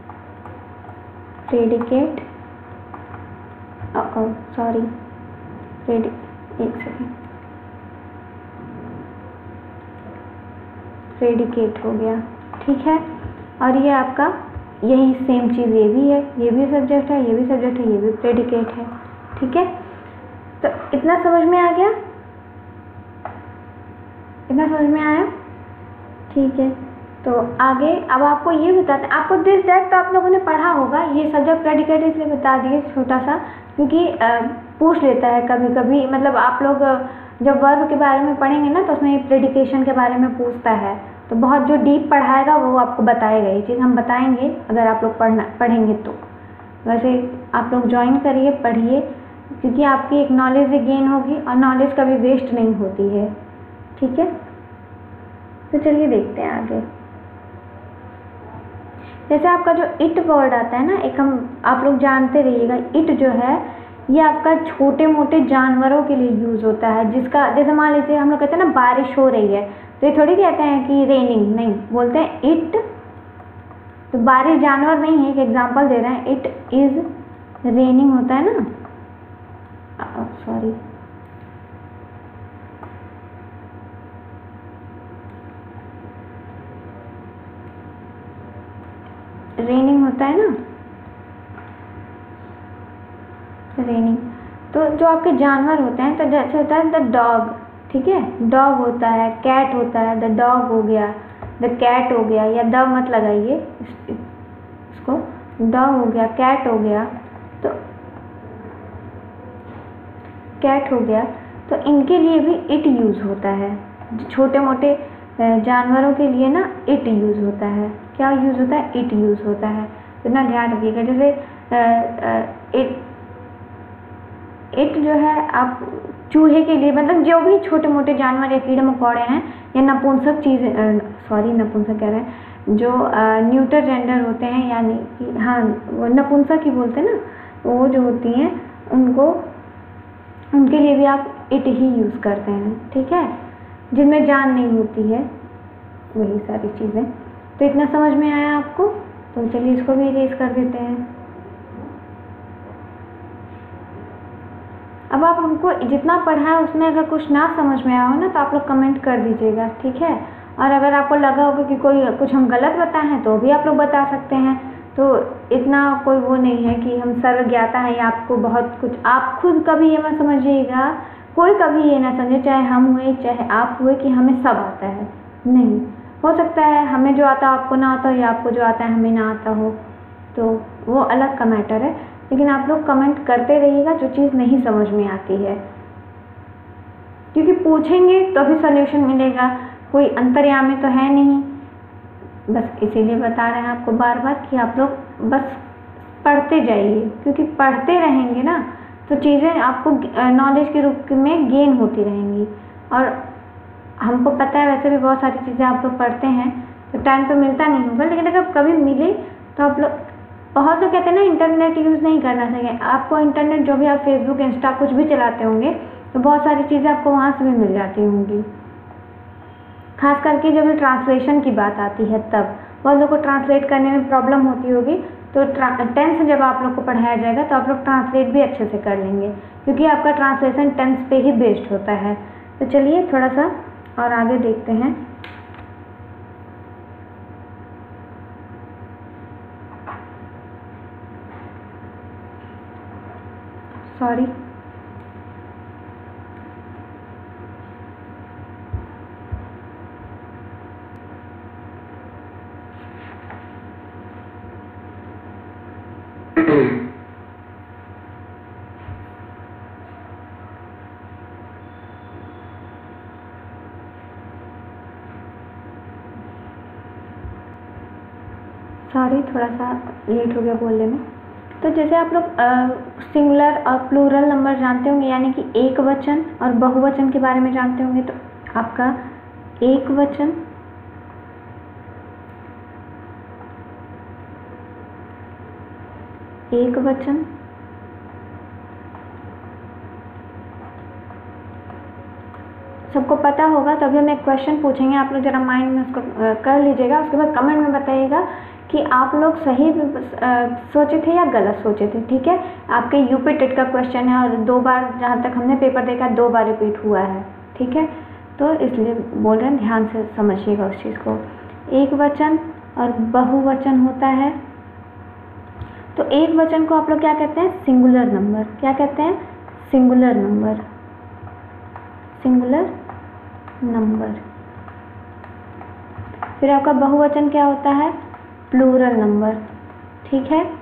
प्रेडिकेट सॉरी प्रेडि एक सेकेंड प्रेडिकेट हो गया। ठीक है, और ये आपका यही सेम चीज़ ये भी है, ये भी सब्जेक्ट है, ये भी सब्जेक्ट है, ये भी प्रेडिकेट है। ठीक है, तो इतना समझ में आ गया, इतना समझ में आया? ठीक है, तो आगे अब आपको ये बताते हैं, आपको दिस दैट तो आप लोगों ने पढ़ा होगा, ये सब्जेक्ट प्रेडिकेट इसलिए बता दिए छोटा सा क्योंकि पूछ लेता है कभी कभी, मतलब आप लोग जब वर्ब के बारे में पढ़ेंगे ना तो उसमें प्रेडिकेशन के बारे में पूछता है, तो बहुत जो डीप पढ़ाएगा वो आपको बताएगा, ये चीज़ हम बताएंगे अगर आप लोग पढ़ना पढ़ेंगे तो। वैसे आप लोग ज्वाइन करिए, पढ़िए, क्योंकि आपकी एक नॉलेज गेन होगी और नॉलेज कभी वेस्ट नहीं होती है। ठीक है, तो चलिए देखते हैं आगे। जैसे आपका जो इट वर्ड आता है ना, एक हम आप लोग जानते रहिएगा, इट जो है ये आपका छोटे मोटे जानवरों के लिए यूज़ होता है, जिसका जैसे मान लीजिए हम लोग कहते हैं ना बारिश हो रही है, तो ये थोड़ी कहते हैं कि रेनिंग, नहीं, बोलते हैं इट, तो बारिश जानवर नहीं है, एक एग्जांपल दे रहे हैं, इट इज़ रेनिंग होता है ना, सॉरी रेनिंग होता है ना, रेनिंग, तो जो आपके जानवर होते हैं, तो जैसे होता है द डॉग, ठीक है, डॉग होता है, कैट होता है, द डॉग हो गया, द कैट हो गया, या द मत लगाइए इसको, डॉग हो गया, कैट हो गया, तो कैट हो गया, तो इनके लिए भी इट यूज़ होता है, छोटे मोटे जानवरों के लिए ना इट यूज़ होता है। क्या यूज़ होता है? इट यूज़ होता है, तो ना ध्यान रखिएगा। जैसे इट इट जो है आप चूहे के लिए, मतलब जो भी छोटे मोटे जानवर या कीड़े मकोड़े हैं या नपुंसक चीज़ें, सॉरी नपुंसक कह रहे हैं, जो न्यूटर जेंडर होते हैं, यानी कि हाँ वो नपुंसक ही बोलते हैं ना, वो जो होती हैं उनको, उनके लिए भी आप इट ही यूज़ करते हैं। ठीक है, जिनमें जान नहीं होती है, वही सारी चीज़ें। तो इतना समझ में आया आपको? तो चलिए इसको भी इरेज कर देते हैं। अब आप हमको जितना पढ़ा है उसमें अगर कुछ ना समझ में आया हो ना, तो आप लोग कमेंट कर दीजिएगा, ठीक है। और अगर आपको लगा होगा कि कोई कुछ हम गलत बताए हैं तो भी आप लोग बता सकते हैं। तो इतना कोई वो नहीं है कि हम सर्वज्ञाता है या आपको बहुत कुछ, आप खुद कभी ये मत समझिएगा, कोई कभी ये ना समझे, चाहे हम हुए चाहे आप हुए, कि हमें सब आता है। नहीं, हो सकता है हमें जो आता आपको ना आता हो, या आपको जो आता है हमें ना आता हो, तो वो अलग का मैटर है। लेकिन आप लोग कमेंट करते रहिएगा जो चीज़ नहीं समझ में आती है, क्योंकि पूछेंगे तो भी सॉल्यूशन मिलेगा, कोई अंतर्यामी तो है नहीं। बस इसीलिए बता रहे हैं आपको बार बार कि आप लोग बस पढ़ते जाइए, क्योंकि पढ़ते रहेंगे ना तो चीज़ें आपको नॉलेज के रूप में गेन होती रहेंगी। और हमको पता है वैसे भी बहुत सारी चीज़ें आप लोग पढ़ते हैं तो टाइम तो मिलता नहीं होगा, लेकिन अगर कभी मिले तो आप लोग, बहुत लोग कहते हैं ना इंटरनेट यूज़ नहीं करना चाहिए। आपको इंटरनेट, जो भी आप फेसबुक इंस्टा कुछ भी चलाते होंगे, तो बहुत सारी चीज़ें आपको वहाँ से भी मिल जाती होंगी। खास करके जब ट्रांसलेशन की बात आती है तब बहुत लोग को ट्रांसलेट करने में प्रॉब्लम होती होगी, तो टेंस जब आप लोग को पढ़ाया जाएगा तो आप लोग ट्रांसलेट भी अच्छे से कर लेंगे, क्योंकि आपका ट्रांसलेशन टेंस पे ही बेस्ड होता है। तो चलिए थोड़ा सा और आगे देखते हैं। सॉरी सॉरी थोड़ा सा लेट हो गया बोलने में। तो जैसे आप लोग सिंगुलर और प्लूरल नंबर जानते होंगे, यानी कि एक वचन और बहुवचन के बारे में जानते होंगे, तो आपका एक वचन, एक वचन, सबको पता होगा। तो अभी हम एक क्वेश्चन पूछेंगे, आप लोग जरा माइंड में उसको कर लीजिएगा, उसके बाद कमेंट में बताइएगा कि आप लोग सही सोचे थे या गलत सोचे थे। ठीक है, आपके यूपी टेट का क्वेश्चन है और दो बार, जहाँ तक हमने पेपर देखा, दो बार रिपीट हुआ है। ठीक है, तो इसलिए बोल रहे हैं, ध्यान से समझिएगा उस चीज़ को। एक वचन और बहुवचन होता है। तो एक वचन को आप लोग क्या कहते हैं? Singular number. क्या कहते हैं? Singular number, singular number. फिर आपका बहुवचन क्या होता है? Plural number. ठीक है,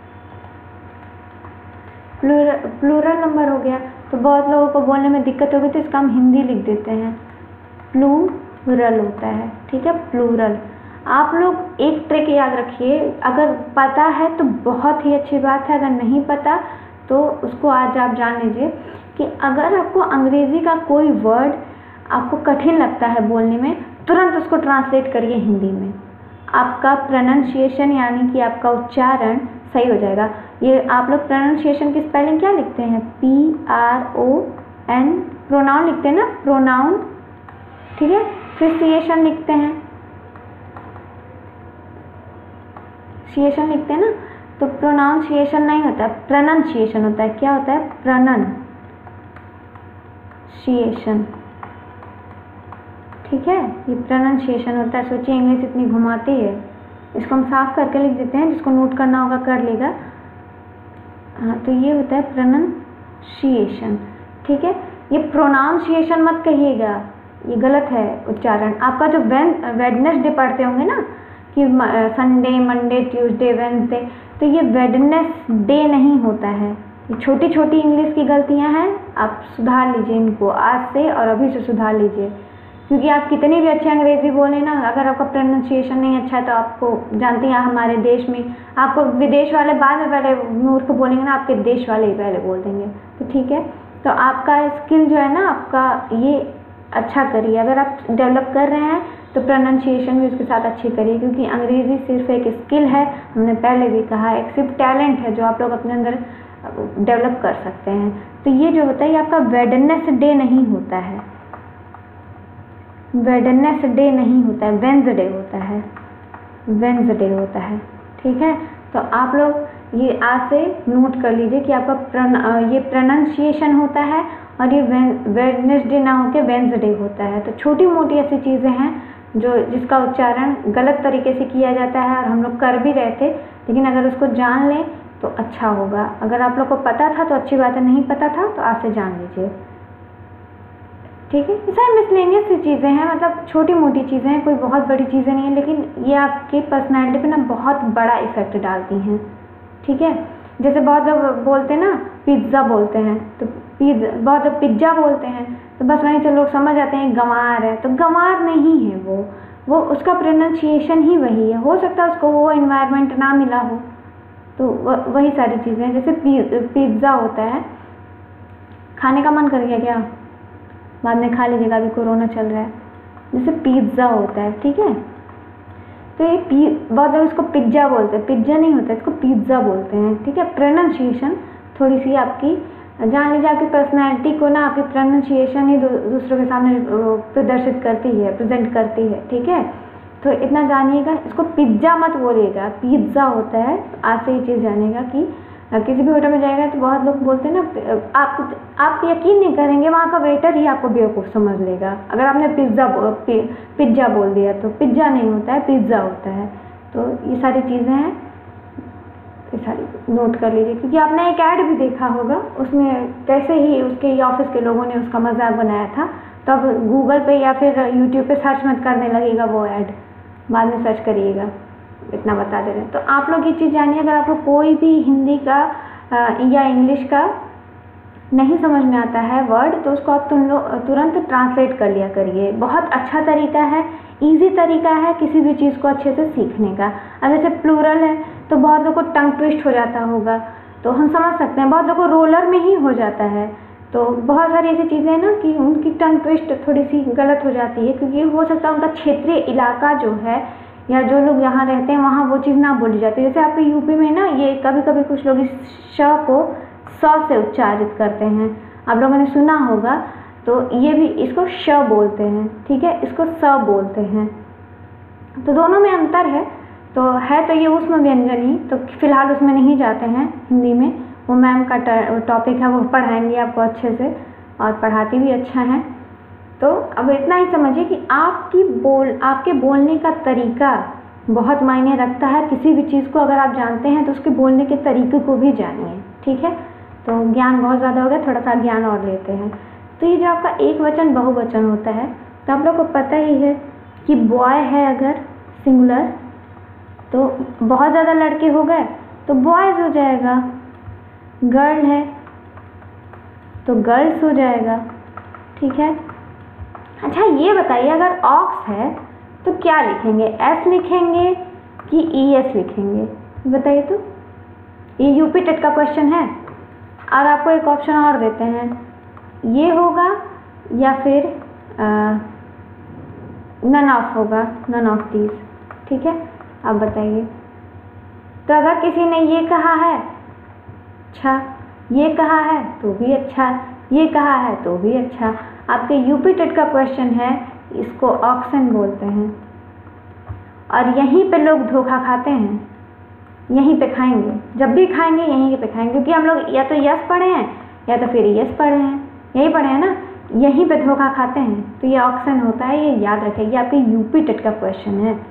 प्लूरल प्लूरल नंबर हो गया। तो बहुत लोगों को बोलने में दिक्कत होगी, तो इसका हम हिंदी लिख देते हैं, प्लूरल होता है। ठीक है, प्लूरल। आप लोग एक ट्रिक याद रखिए, अगर पता है तो बहुत ही अच्छी बात है, अगर नहीं पता तो उसको आज आप जान लीजिए कि अगर आपको अंग्रेज़ी का कोई वर्ड आपको कठिन लगता है बोलने में, तुरंत उसको ट्रांसलेट करिए हिंदी में। आपका प्रोनाउंसिएशन यानी कि आपका उच्चारण सही हो जाएगा। ये आप लोग प्रोनाउंसिएशन की स्पेलिंग क्या लिखते हैं? P R O N, pronoun लिखते हैं ना, प्रोनाउन। ठीक है, फिर सिएशन लिखते हैं, सिएशन लिखते हैं ना, तो प्रोनाउंसिएशन नहीं होता है, प्रोनाउंसिएशन होता है। क्या होता है? प्रोनाउंसिएशन। ठीक है, ये प्रोनाउंसिएशन होता है। सोचिए इंग्लिश इतनी घुमाती है, इसको हम साफ करके लिख देते हैं, जिसको नोट करना होगा कर लेगा। हाँ, तो ये होता है प्रोनाउंसिएशन। ठीक है, ये प्रोनाउंसिएशन मत कहिएगा, ये गलत है उच्चारण। आपका जो वेन वेडनेसडे पढ़ते होंगे ना, कि संडे, मंडे, ट्यूसडे, वेडनेसडे, तो ये वेडनेसडे नहीं होता है। ये छोटी छोटी इंग्लिश की गलतियां हैं, आप सुधार लीजिए इनको आज से, और अभी से सुधार लीजिए। क्योंकि आप कितनी भी अच्छी अंग्रेज़ी बोलें ना, अगर आपका प्रोनाउंसिएशन नहीं अच्छा है तो आपको जानती हैं हमारे देश में, आपको विदेश वाले बाद में पहले मूर्ख बोलेंगे ना, आपके देश वाले ही पहले बोल देंगे। तो ठीक है, तो आपका स्किल जो है ना, आपका ये अच्छा करिए। अगर आप डेवलप कर रहे हैं तो प्रोनाउंसिएशन भी उसके साथ अच्छी करिए, क्योंकि अंग्रेज़ी सिर्फ एक स्किल है, हमने पहले भी कहा, एक सिर्फ टैलेंट है जो आप लोग अपने अंदर डेवलप कर सकते हैं। तो ये जो होता है, ये आपका वेडनेसडे नहीं होता है, वेडनेसडे नहीं होता है, वेंसडे होता है, वेंसडे होता है। ठीक है, तो आप लोग ये आज से नोट कर लीजिए कि आपका प्रन ये प्रोनाउंसिएशन होता है, और ये वेडनेसडे ना होकर वेंसडे होता है। तो छोटी मोटी ऐसी चीज़ें हैं जो जिसका उच्चारण गलत तरीके से किया जाता है, और हम लोग कर भी रहे थे, लेकिन अगर उसको जान लें तो अच्छा होगा। अगर आप लोग को पता था तो अच्छी बात है, नहीं पता था तो आज से जान लीजिए। ठीक है, ये सारी मिसलेनियस सी चीज़ें हैं, मतलब छोटी मोटी चीज़ें हैं, कोई बहुत बड़ी चीज़ें नहीं है, लेकिन ये आपकी पर्सनैलिटी पे ना बहुत बड़ा इफेक्ट डालती हैं। ठीक है, जैसे बहुत लोग बोलते हैं ना, पिज़्ज़ा बोलते हैं, तो पिज़्ज़ा, बहुत लोग पिज़्ज़ा बोलते हैं, तो बस वहीं से लोग समझ आते हैं गंवार है। तो गंवार नहीं है वो वो उसका प्रोनाउंसिएशन ही वही है। हो सकता है उसको वो इन्वायरमेंट ना मिला हो, तो वही सारी चीज़ें हैं। जैसे पिज़्ज़ा होता है, खाने का मन कर गया क्या, बाद में खा लीजिएगा, अभी कोरोना चल रहा है। जैसे पिज़्ज़ा होता है, ठीक है, तो ये पी बहुत लोग इसको पिज़्ज़ा बोलते हैं, पिज़्ज़ा नहीं होता, इसको पिज़्ज़ा बोलते हैं। ठीक है, प्रोनाउंसिएशन थोड़ी सी आपकी जान लीजिए, आपकी पर्सनैलिटी को ना आपकी प्रोनाउंसिएशन ही दूसरों के सामने प्रदर्शित करती है, प्रेजेंट करती है। ठीक है, तो इतना जानिएगा, इसको पिज़्ज़ा मत बोलिएगा, पिज़्ज़ा होता है। आज से ये चीज़ जानिएगा कि किसी भी होटल में जाएगा तो बहुत लोग बोलते हैं ना, आप आप यकीन नहीं करेंगे, वहाँ का वेटर ही आपको बेवकूफ़ समझ लेगा अगर आपने पिज़्ज़ा पिज़्ज़ा बोल दिया। तो पिज़्ज़ा नहीं होता है, पिज़्ज़ा होता है। तो ये सारी चीज़ें हैं, ये सारी नोट कर लीजिए, क्योंकि आपने एक ऐड भी देखा होगा, उसमें कैसे ही उसके ऑफिस के लोगों ने उसका मजाक बनाया था। तो अब गूगल पे या फिर यूट्यूब पे सर्च मत करने लगेगा वो ऐड, बाद में सर्च करिएगा, इतना बता दे रहे हैं। तो आप लोग ये चीज़ जानिए, अगर आपको कोई भी हिंदी का या इंग्लिश का नहीं समझ में आता है वर्ड, तो उसको आप तुम लोग तुरंत ट्रांसलेट कर लिया करिए। बहुत अच्छा तरीका है, ईजी तरीका है किसी भी चीज़ को अच्छे से सीखने का। अब जैसे प्लूरल है तो बहुत लोगों को टंग ट्विस्ट हो जाता होगा, तो हम समझ सकते हैं। बहुत लोगों को रोलर में ही हो जाता है, तो बहुत सारी ऐसी चीज़ें हैं ना कि उनकी टंग ट्विस्ट थोड़ी सी गलत हो जाती है, क्योंकि हो सकता है उनका क्षेत्रीय इलाका जो है या जो लोग यहाँ रहते हैं वहाँ वो चीज़ ना बोली जाती है। जैसे आपके यूपी में ना ये कभी कभी कुछ लोग इस श को स से उच्चारित करते हैं, आप लोगों ने सुना होगा। तो ये भी इसको श बोलते हैं, ठीक है, इसको स बोलते हैं। तो दोनों में अंतर है। तो है तो ये ऊष्म व्यंजन ही, तो फिलहाल उसमें नहीं जाते हैं हिंदी में, वो मैम का टॉपिक है, वो पढ़ाएंगे आपको अच्छे से और पढ़ाती भी अच्छा है। तो अब इतना ही समझिए कि आपकी बोल आपके बोलने का तरीका बहुत मायने रखता है। किसी भी चीज़ को अगर आप जानते हैं तो उसके बोलने के तरीके को भी जानिए, ठीक है। तो ज्ञान बहुत ज़्यादा हो गया, थोड़ा सा ज्ञान और लेते हैं। तो ये जो आपका एक वचन बहुवचन होता है, तो आप लोग को पता ही है कि बॉय है अगर सिंगुलर तो बहुत ज़्यादा लड़के हो गए तो बॉयज़ हो जाएगा, गर्ल है तो गर्ल्स हो जाएगा, ठीक है। अच्छा ये बताइए, अगर ऑक्स है तो क्या लिखेंगे, एस लिखेंगे कि ई एस लिखेंगे, बताइए। तो ये यूपी टेट का क्वेश्चन है। और आपको एक ऑप्शन और देते हैं, ये होगा या फिर नन ऑफ होगा, नन ऑफ दीज, ठीक है। अब बताइए, तो अगर किसी ने ये कहा है अच्छा, ये कहा है तो भी अच्छा, ये कहा है तो भी अच्छा। आपके यूपी टेट का क्वेश्चन है, इसको ऑक्शन बोलते हैं। और यहीं पे लोग धोखा खाते हैं, यहीं पे खाएंगे, जब भी खाएंगे यहीं पे खाएंगे, क्योंकि हम लोग या तो यस पढ़े हैं या तो फिर यस पढ़े हैं, यही पढ़े हैं ना, यहीं पे धोखा खाते हैं। तो ये ऑक्शन होता है, ये याद रखें, ये आपके यूपी टेट का क्वेश्चन है।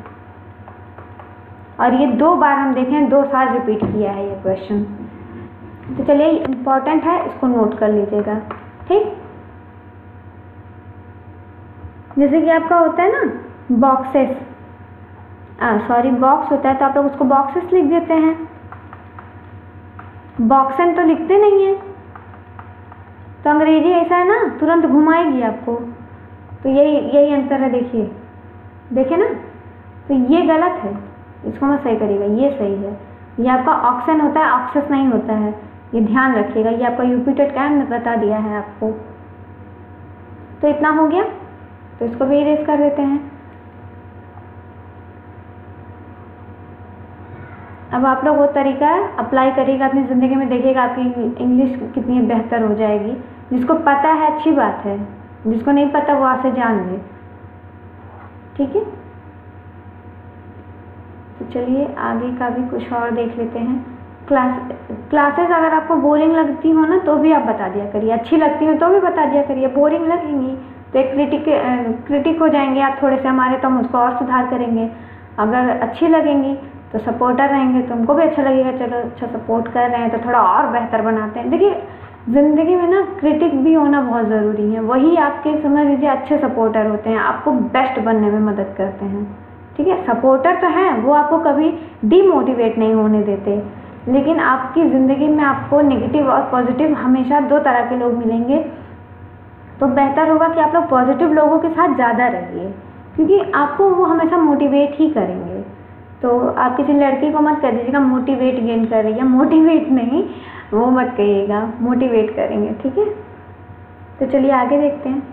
और ये दो बार हम देखें, दो साल रिपीट किया है ये क्वेश्चन। तो चलिए इम्पॉर्टेंट है, इसको नोट कर लीजिएगा, ठीक। जैसे कि आपका होता है ना बॉक्सेस, सॉरी बॉक्स होता है तो आप लोग उसको बॉक्सेस लिख देते हैं, बॉक्सन तो लिखते नहीं है। तो अंग्रेजी ऐसा है ना, तुरंत घुमाएगी आपको। तो यही यही अंतर है, देखिए देखिए ना। तो ये गलत है, इसको मत सही करिएगा, ये सही है। ये आपका ऑक्सन होता है, ऑक्सेस नहीं होता है, ये ध्यान रखिएगा। ये आपका यूपी टेट का हमने बता दिया है आपको। तो इतना हो गया, तो इसको भी इरेज कर देते हैं। अब आप लोग वो तरीका अप्लाई करिएगा अपनी ज़िंदगी में, देखिएगा आपकी इंग्लिश कितनी बेहतर हो जाएगी। जिसको पता है अच्छी बात है, जिसको नहीं पता वो आपसे जान ले, ठीक है। तो चलिए आगे का भी कुछ और देख लेते हैं। क्लास क्लासेस अगर आपको बोरिंग लगती हो ना तो भी आप बता दिया करिए, अच्छी लगती हो तो भी बता दिया करिए। बोरिंग लगेंगी तो एक क्रिटिक क्रिटिक हो जाएंगे आप थोड़े से हमारे, तो हम उसको और सुधार करेंगे। अगर अच्छी लगेंगी तो सपोर्टर रहेंगे तो हमको भी अच्छा लगेगा, चलो अच्छा सपोर्ट कर रहे हैं तो थोड़ा और बेहतर बनाते हैं। देखिए ज़िंदगी में ना क्रिटिक भी होना बहुत ज़रूरी है, वही आपके समझ लीजिए अच्छे सपोर्टर होते हैं, आपको बेस्ट बनने में मदद करते हैं, ठीक है। सपोर्टर तो हैं, वो आपको कभी डीमोटिवेट नहीं होने देते, लेकिन आपकी ज़िंदगी में आपको नेगेटिव और पॉजिटिव हमेशा दो तरह के लोग मिलेंगे। तो बेहतर होगा कि आप लोग पॉजिटिव लोगों के साथ ज़्यादा रहिए, क्योंकि आपको वो हमेशा मोटिवेट ही करेंगे। तो आप किसी लड़की को मत कह दीजिएगा मोटिवेट गेन कर रही है, मोटिवेट नहीं, वो मत कहिएगा, मोटिवेट करेंगे, ठीक है। तो चलिए आगे देखते हैं।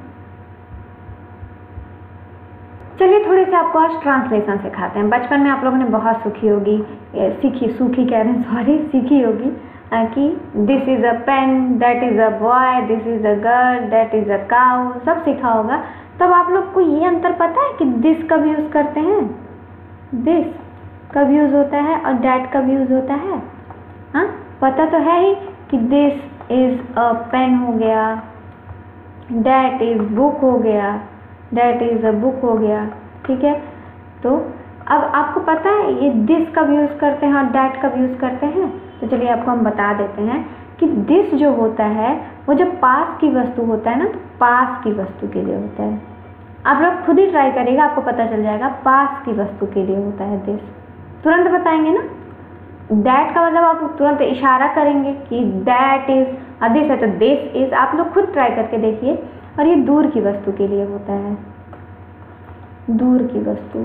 चलिए थोड़े से आपको आज ट्रांसलेशन सिखाते हैं। बचपन में आप लोगों ने बहुत सीखी होगी, सीखी सूखी कह रहे हैं सॉरी सीखी होगी कि this is a pen, that is a boy, this is a girl, that is a cow, सब सीखा होगा। तब आप लोग को ये अंतर पता है कि दिस कब यूज़ करते हैं, दिस कब यूज़ होता है और डैट कब यूज़ होता है। हाँ पता तो है ही कि दिस इज़ अ पेन हो गया, डैट इज़ बुक हो गया, डैट इज़ अ बुक हो गया, ठीक है। तो अब आपको पता है ये दिस कब यूज़ करते हैं और डैट कब यूज़ करते हैं। तो चलिए आपको हम बता देते हैं कि दिस जो होता है वो जब पास की वस्तु होता है ना, तो पास की वस्तु के लिए होता है। आप लोग खुद ही ट्राई करिएगा, आपको पता चल जाएगा, पास की वस्तु के लिए होता है दिस, तुरंत बताएंगे ना। दैट का मतलब आप तुरंत इशारा करेंगे कि दैट इज़, दिस है तो दिस इज़, आप लोग खुद ट्राई करके देखिए। और ये दूर की वस्तु के लिए होता है, दूर की वस्तु।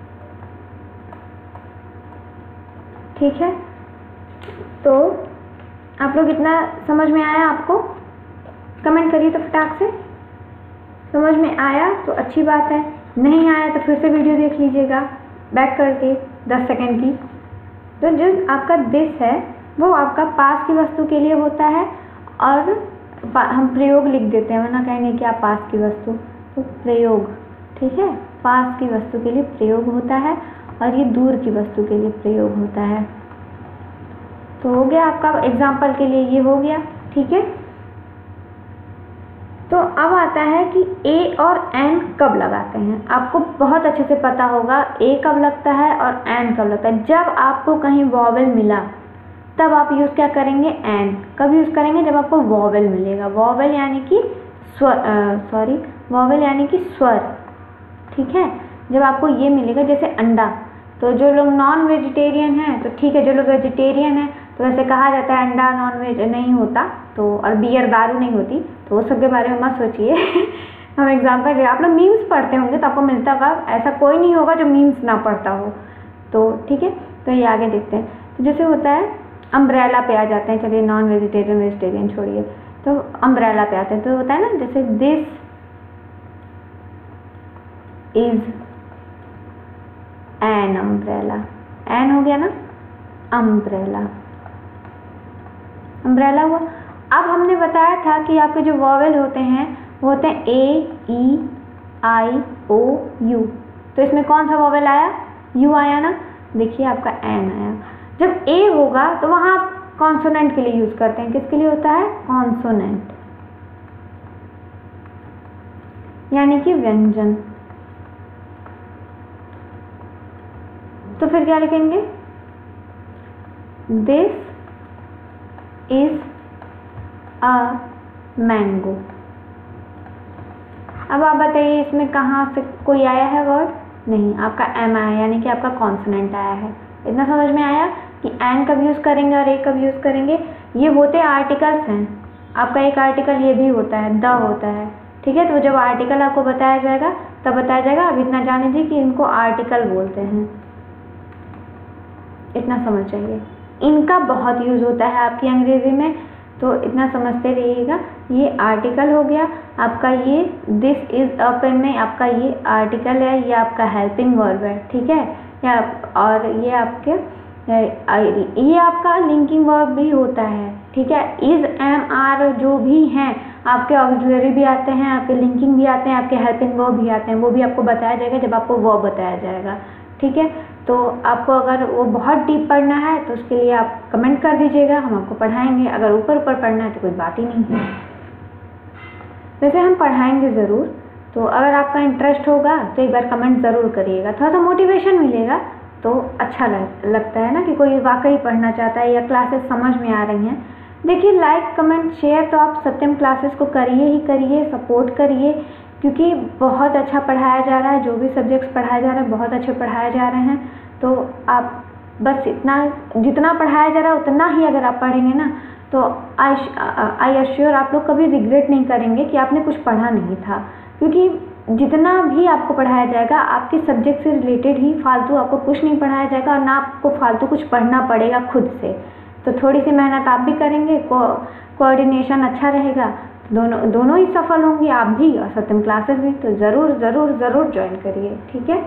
ठीक है, तो आप लोग इतना समझ में आया आपको? कमेंट करिए तो फटाक से। समझ में आया तो अच्छी बात है, नहीं आया तो फिर से वीडियो देख लीजिएगा बैक करके दस सेकंड की। तो जो आपका दिस है वो आपका पास की वस्तु के लिए होता है, और हम प्रयोग लिख देते हैं, वरना कहेंगे कि आप पास की वस्तु, तो प्रयोग। ठीक है, पास की वस्तु के लिए प्रयोग होता है और ये दूर की वस्तु के लिए प्रयोग होता है। तो हो गया आपका एग्जाम्पल के लिए, ये हो गया। ठीक है, तो अब आता है कि ए और एन कब लगाते हैं। आपको बहुत अच्छे से पता होगा ए कब लगता है और एन कब लगता है। जब आपको कहीं वॉवेल मिला तब आप यूज़ क्या करेंगे, एन। कब यूज़ करेंगे, जब आपको वॉवेल मिलेगा। वॉवेल यानी कि स्वर, सॉरी वॉवेल यानी कि स्वर। ठीक है, जब आपको ये मिलेगा, जैसे अंडा, तो जो लोग नॉन वेजिटेरियन हैं तो ठीक है, जो लोग वेजिटेरियन हैं तो वैसे कहा जाता है अंडा नॉन वेज नहीं होता, तो और बियर दारू नहीं होती, तो वो सब के बारे में मत सोचिए। हम एग्जाम्पल दे, आप लोग मीम्स पढ़ते होंगे तो आपको मिलता होगा, ऐसा कोई नहीं होगा जो मीम्स ना पढ़ता हो। तो ठीक है, तो ये आगे देखते हैं। तो जैसे होता है अम्ब्रेला पे आ जाते हैं, चलिए नॉन वेजिटेरियन वेजिटेरियन छोड़िए, तो अम्ब्रेला पे आते हैं। तो होता है ना, जैसे this is an umbrella, an हो गया ना, अम्ब्रेला, अम्ब्रेला हुआ। अब हमने बताया था कि आपके जो वॉवेल होते हैं वो होते हैं ए, ई, आई, ओ, यू। तो इसमें कौन सा वॉवेल आया, यू आया ना। देखिए आपका एन आया। जब ए होगा तो वहाँ कॉन्सोनेंट के लिए यूज करते हैं। किसके लिए होता है, कॉन्सोनेंट, यानी कि व्यंजन। तो फिर क्या लिखेंगे, दिस इज अ मैंगो। अब आप बताइए इसमें कहाँ से कोई आया है वर्ड, नहीं, आपका एम आया, यानी कि आपका कॉन्सोनेंट आया है। इतना समझ में आया कि एन कब यूज़ करेंगे और ए कब यूज़ करेंगे। ये होते आर्टिकल्स हैं, आपका एक आर्टिकल ये भी होता है, द होता है। ठीक है, तो जब आर्टिकल आपको बताया जाएगा तब बताया जाएगा। अब इतना जान लीजिए कि इनको आर्टिकल बोलते हैं, इतना समझ जाइए। इनका बहुत यूज़ होता है आपकी अंग्रेजी में, तो इतना समझते रहिएगा। ये आर्टिकल हो गया आपका, ये दिस इज अ पेन में आपका ये आर्टिकल है, ये आपका हेल्पिंग वर्ब है। ठीक है, या और ये आपके ये आपका लिंकिंग वर्ब भी होता है। ठीक है, इज, एम, आर जो भी हैं आपके ऑक्सिलरी भी आते हैं, आपके लिंकिंग भी आते हैं, आपके हेल्पिंग वर्ब भी आते हैं। वो भी आपको बताया जाएगा जब आपको वर्ब बताया जाएगा। ठीक है, तो आपको अगर वो बहुत डीप पढ़ना है तो उसके लिए आप कमेंट कर दीजिएगा, हम आपको पढ़ाएंगे। अगर ऊपर ऊपर पढ़ना है तो कोई बात ही नहीं है, वैसे हम पढ़ाएंगे ज़रूर। तो अगर आपका इंटरेस्ट होगा तो एक बार कमेंट ज़रूर करिएगा, थोड़ा सा मोटिवेशन मिलेगा तो अच्छा लग, लगता है ना कि कोई वाकई पढ़ना चाहता है या क्लासेस समझ में आ रही हैं। देखिए, लाइक कमेंट शेयर तो आप सत्यम क्लासेस को करिए ही करिए, सपोर्ट करिए, क्योंकि बहुत अच्छा पढ़ाया जा रहा है। जो भी सब्जेक्ट्स पढ़ाए जा रहे हैं बहुत अच्छे पढ़ाए जा रहे हैं। तो आप बस इतना, जितना पढ़ाया जा रहा है उतना ही अगर आप पढ़ेंगे ना, तो आई आई एश्योर आप लोग कभी रिग्रेट नहीं करेंगे कि आपने कुछ पढ़ा नहीं था। क्योंकि जितना भी आपको पढ़ाया जाएगा आपके सब्जेक्ट से रिलेटेड ही, फालतू आपको कुछ नहीं पढ़ाया जाएगा और ना आपको फालतू कुछ पढ़ना पड़ेगा खुद से। तो थोड़ी सी मेहनत आप भी करेंगे, को कोऑर्डिनेशन अच्छा रहेगा, दोनों दोनों ही सफल होंगे, आप भी और सत्यम क्लासेस भी। तो ज़रूर ज़रूर ज़रूर ज्वाइन करिए। ठीक है,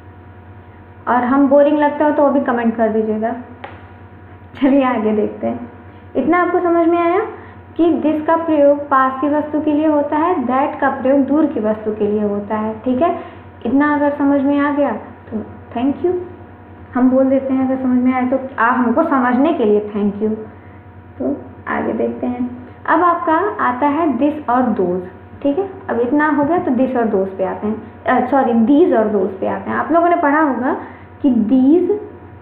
और हम बोरिंग लगता हो तो वो भी कमेंट कर दीजिएगा। चलिए आगे देखते हैं। इतना आपको समझ में आया कि दिस का प्रयोग पास की वस्तु के लिए होता है, दैट का प्रयोग दूर की वस्तु के लिए होता है। ठीक है, इतना अगर समझ में आ गया तो थैंक यू, हम बोल देते हैं। अगर समझ में आए तो आप हमको समझने के लिए थैंक यू। तो आगे देखते हैं। अब आपका आता है दिस और दोज। ठीक है, अब इतना हो गया तो दिस और दोज पे आते हैं, सॉरी दीज और दोज पे आते हैं। आप लोगों ने पढ़ा होगा कि दीज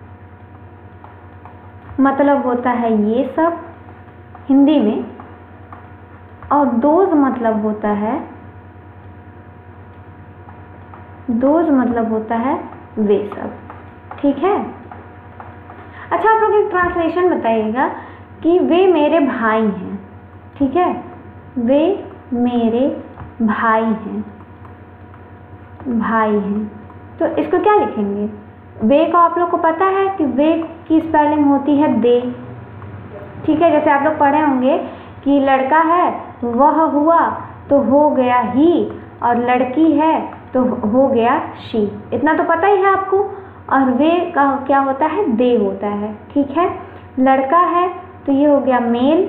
मतलब होता है ये सब हिंदी में, और दोज मतलब होता है, दोज मतलब होता है वे सब। ठीक है, अच्छा आप लोग एक ट्रांसलेशन बताइएगा कि वे मेरे भाई हैं। ठीक है, वे मेरे भाई हैं, भाई हैं। तो इसको क्या लिखेंगे? वे को आप लोग को पता है कि वे की स्पेलिंग होती है दे, ठीक है। जैसे आप लोग पढ़े होंगे कि लड़का है वह हुआ तो हो गया ही, और लड़की है तो हो गया शी, इतना तो पता ही है आपको। और वे का क्या होता है? दे होता है, ठीक है। लड़का है तो ये हो गया मेल,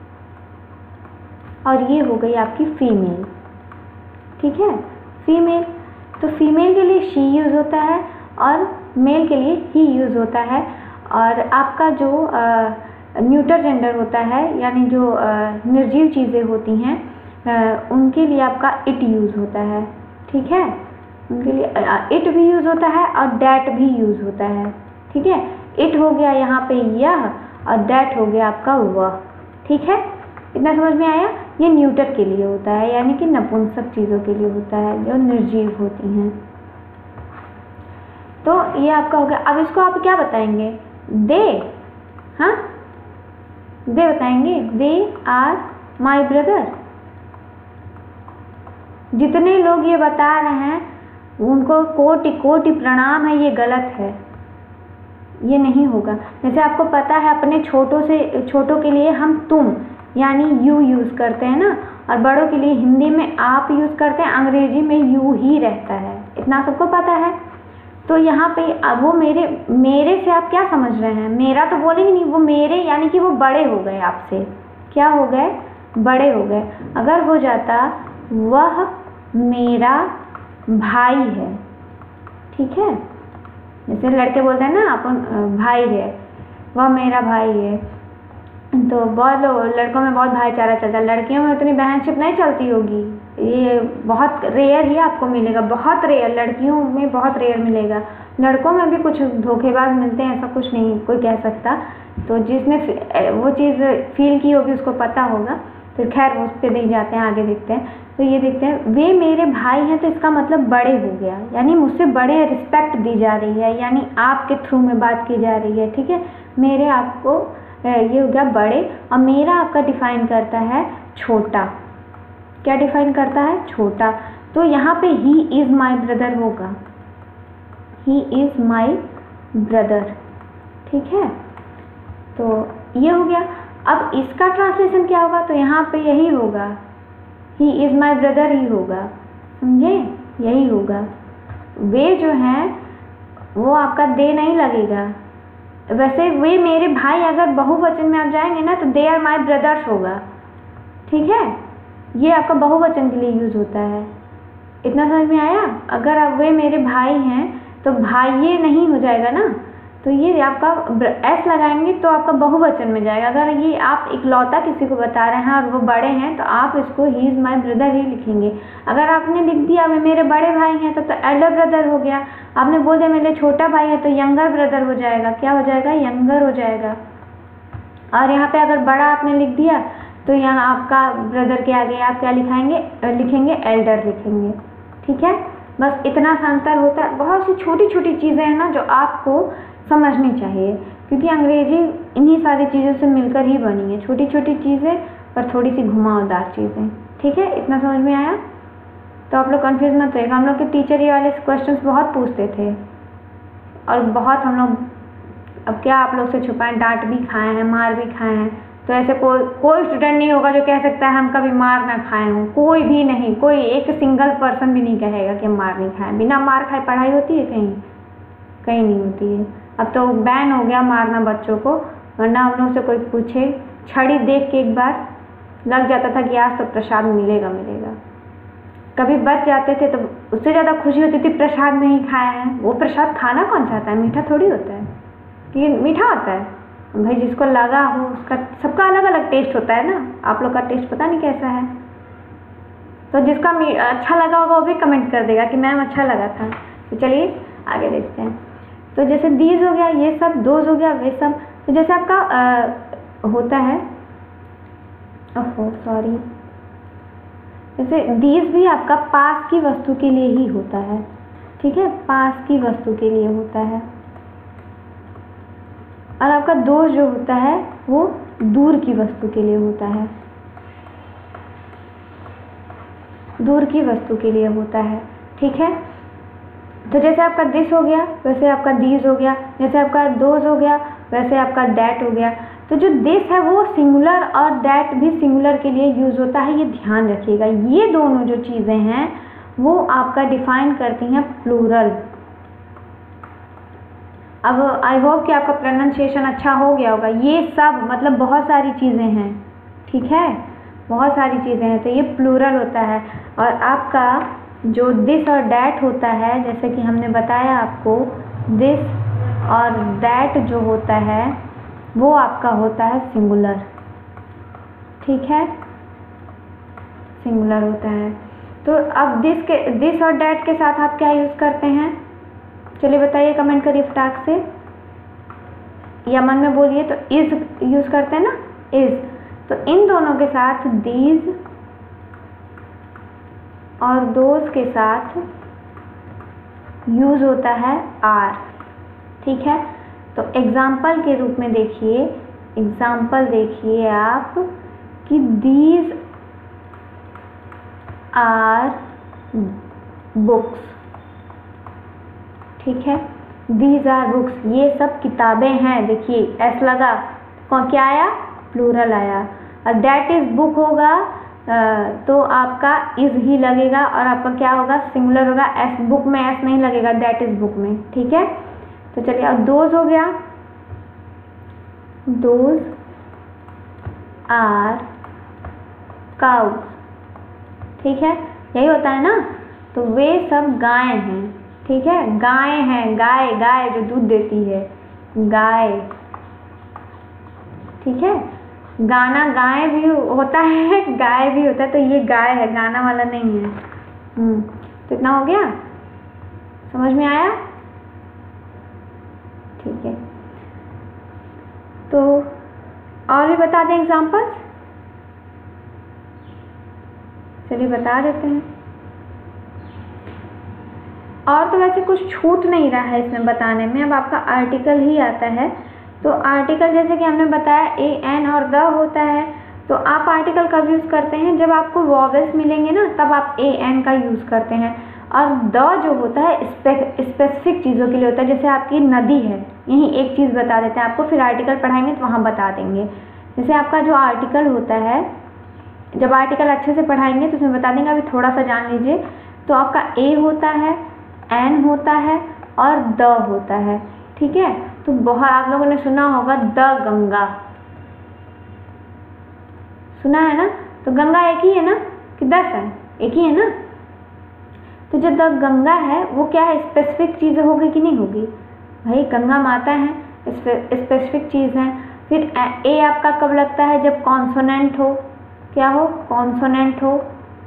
और ये हो गई आपकी फीमेल, ठीक है, फीमेल। तो फीमेल के लिए शी यूज़ होता है और मेल के लिए ही यूज़ होता है। और आपका जो न्यूटर जेंडर होता है, यानी जो आ, निर्जीव चीज़ें होती हैं आ, उनके लिए आपका इट यूज़ होता है, ठीक है। उनके लिए इट भी यूज़ होता है और डैट भी यूज़ होता है, ठीक है। इट हो गया यहाँ पे यह, और डैट हो गया आपका वह, ठीक है। इतना समझ में आया? ये न्यूटर के लिए होता है, यानी कि नपुंसक चीज़ों के लिए होता है जो निर्जीव होती हैं। तो ये आपका हो गया। अब इसको आप क्या बताएंगे? दे, हाँ दे बताएंगे, दे आर माई ब्रदर। जितने लोग ये बता रहे हैं उनको कोटि कोटि प्रणाम है, ये गलत है, ये नहीं होगा। जैसे आपको पता है अपने छोटों से छोटों के लिए हम तुम यानी यू यूज़ करते हैं ना, और बड़ों के लिए हिंदी में आप यूज़ करते हैं, अंग्रेजी में यू ही रहता है, इतना सबको पता है। तो यहाँ पे अब वो मेरे मेरे से आप क्या समझ रहे हैं? मेरा तो बोलेंगे नहीं, वो मेरे यानी कि वो बड़े हो गए आपसे, क्या हो गए? बड़े हो गए। अगर हो जाता वह मेरा भाई है, ठीक है, जैसे लड़के बोलते हैं ना अपन भाई है, वह मेरा भाई है, तो बहुत लड़कों में बहुत भाईचारा चलता है, लड़कियों में उतनी बहनशिप नहीं चलती होगी, ये बहुत रेयर ही आपको मिलेगा, बहुत रेयर, लड़कियों में बहुत रेयर मिलेगा। लड़कों में भी कुछ धोखेबाज मिलते हैं, ऐसा कुछ नहीं कोई कह सकता। तो जिसने वो चीज़ फील की होगी उसको पता होगा। तो खैर उस पर नहीं जाते हैं, आगे देखते हैं। तो ये देखते हैं वे मेरे भाई हैं, तो इसका मतलब बड़े हो गया, यानी मुझसे बड़े रिस्पेक्ट दी जा रही है, यानी आपके थ्रू में बात की जा रही है, ठीक है। मेरे आपको ये हो गया बड़े, और मेरा आपका डिफाइन करता है छोटा। क्या डिफाइन करता है? छोटा। तो यहाँ पे ही इज़ माई ब्रदर होगा, ही इज़ माई ब्रदर, ठीक है। तो ये हो गया। अब इसका ट्रांसलेशन क्या होगा? तो यहाँ पे यही होगा, ही इज़ माई ब्रदर ही होगा, समझे, यही होगा। वे जो हैं वो आपका दे नहीं लगेगा। वैसे वे मेरे भाई अगर बहुवचन में आप जाएंगे ना तो दे आर माई ब्रदर्स होगा, ठीक है। ये आपका बहुवचन के लिए यूज़ होता है, इतना समझ में आया? अगर आप वे मेरे भाई हैं तो भाई ये नहीं हो जाएगा ना, तो ये आपका एस लगाएंगे तो आपका बहुवचन में जाएगा। अगर ये आप इकलौता किसी को बता रहे हैं और वो बड़े हैं तो आप इसको ही इज़ माई ब्रदर ही लिखेंगे। अगर आपने लिख दिया वे मेरे बड़े भाई हैं तो, तो एल्डर ब्रदर हो गया। आपने बोल दिया मेरे छोटा भाई है तो यंगर ब्रदर हो जाएगा, क्या हो जाएगा? यंगर हो जाएगा। और यहाँ पे अगर बड़ा आपने लिख दिया तो यहाँ आपका ब्रदर के आगे आप क्या लिखाएंगे? लिखेंगे एल्डर लिखेंगे, ठीक है। बस इतना सा अंतर होता है। बहुत सी छोटी छोटी चीज़ें हैं ना जो आपको समझनी चाहिए, क्योंकि अंग्रेजी इन्हीं सारी चीज़ों से मिलकर ही बनी है, छोटी छोटी चीज़ें पर थोड़ी सी घुमावदार चीज़ें, ठीक है। इतना समझ में आया? तो आप लोग कंफ्यूज मत होइएगा। हम लोग के टीचर ये वाले क्वेश्चंस बहुत पूछते थे, और बहुत हम लोग, अब क्या आप लोग से छुपाएं, डांट भी खाए हैं, मार भी खाए हैं। तो ऐसे कोई कोई स्टूडेंट नहीं होगा जो कह सकता है हम कभी मार ना खाए हों, कोई भी नहीं, कोई एक सिंगल पर्सन भी नहीं कहेगा कि हम मार नहीं खाए। बिना मार खाए पढ़ाई होती है कहीं? कहीं नहीं होती है। अब तो बैन हो गया मारना बच्चों को, वरना हम लोग से कोई पूछे, छड़ी देख के एक बार लग जाता था कि आज तो प्रसाद मिलेगा मिलेगा। कभी बच जाते थे तो उससे ज़्यादा खुशी होती थी प्रसाद नहीं खाया है। वो प्रसाद खाना कौन चाहता है? मीठा थोड़ी होता है कि मीठा होता है भाई, जिसको लगा हो उसका, सबका अलग अलग टेस्ट होता है ना। आप लोग का टेस्ट पता नहीं कैसा है, तो जिसका अच्छा लगा होगा वो भी कमेंट कर देगा कि मैम अच्छा लगा था। तो चलिए आगे देखते हैं। तो जैसे दीज हो गया, ये सब, दोज हो गया, वे सब। तो जैसे आपका आ, होता है, ओहो सॉरी, जैसे दीज भी आपका पास की वस्तु के लिए ही होता है, ठीक है, पास की वस्तु के लिए होता है। और आपका दोज जो होता है वो दूर की वस्तु के लिए होता है, दूर की वस्तु के लिए होता है, ठीक है। तो जैसे आपका दिस हो गया वैसे आपका दीज हो गया, जैसे आपका दोज हो गया वैसे आपका दैट हो गया। तो जो दिस है वो सिंगुलर और दैट भी सिंगुलर के लिए यूज़ होता है, ये ध्यान रखिएगा। ये दोनों जो चीज़ें हैं वो आपका डिफाइन करती हैं प्लूरल। अब आई होप कि आपका प्रोनाउंसिएशन अच्छा हो गया होगा। ये सब मतलब बहुत सारी चीज़ें हैं, ठीक है, बहुत सारी चीज़ें हैं, तो ये प्लूरल होता है। और आपका जो दिस और डैट होता है, जैसे कि हमने बताया आपको, दिस और दैट जो होता है वो आपका होता है सिंगुलर, ठीक है, सिंगुलर होता है। तो अब दिस के दिस और डैट के साथ आप क्या यूज़ करते हैं, चलिए बताइए, कमेंट करिए फटाक से, या मन में बोलिए। तो इज यूज़ करते हैं ना, इज। तो इन दोनों के साथ दीज और दोज के साथ यूज़ होता है आर, ठीक है। तो एग्जाम्पल के रूप में देखिए, एग्जाम्पल देखिए आप कि दीज आर बुक्स, ठीक है, दीज आर बुक्स, ये सब किताबें हैं। देखिए एस लगा, कौन क्या आया, प्लूरल आया। और दैट इज बुक होगा तो आपका इज ही लगेगा और आपका क्या होगा, सिंगुलर होगा। एस बुक में एस नहीं लगेगा, दैट इज बुक में, ठीक है। तो चलिए अब दोज हो गया, दोज आर काउज, ठीक है, यही होता है ना। तो वे सब गाय हैं, ठीक है, गाय हैं, गाय गाय जो दूध देती है, गाय, ठीक है। गाना गाय भी होता है, गाय भी होता है, तो ये गाय है, गाना वाला नहीं है। हम्म तो इतना हो गया, समझ में आया, ठीक है। तो और भी बता दें एग्जाम्पल्स, चलिए बता देते हैं। और तो वैसे कुछ छूट नहीं रहा है इसमें बताने में, अब आपका आर्टिकल ही आता है। तो आर्टिकल जैसे कि हमने बताया ए एन और द होता है। तो आप आर्टिकल कब यूज़ करते हैं, जब आपको वॉवेल्स मिलेंगे ना, तब आप ए एन का यूज़ करते हैं। और द जो होता है स्पेसिफिक चीज़ों के लिए होता है, जैसे आपकी नदी है, यही एक चीज़ बता देते हैं आपको, फिर आर्टिकल पढ़ाएंगे तो वहाँ बता देंगे। जैसे आपका जो आर्टिकल होता है, जब आर्टिकल अच्छे से पढ़ाएंगे तो उसमें बता देंगे, अभी थोड़ा सा जान लीजिए। तो आपका ए होता है, एन होता है और द होता है, ठीक है। तो बहुत आप लोगों ने सुना होगा द गंगा, सुना है ना। तो गंगा एक ही है ना कि दस है, एक ही है ना। तो जो द गंगा है वो क्या है, स्पेसिफिक चीज़ होगी कि नहीं होगी, भाई गंगा माता है, स्पेसिफिक चीज़ है। फिर ए आपका कब लगता है, जब कॉन्सोनेंट हो, क्या हो, कॉन्सोनेंट हो।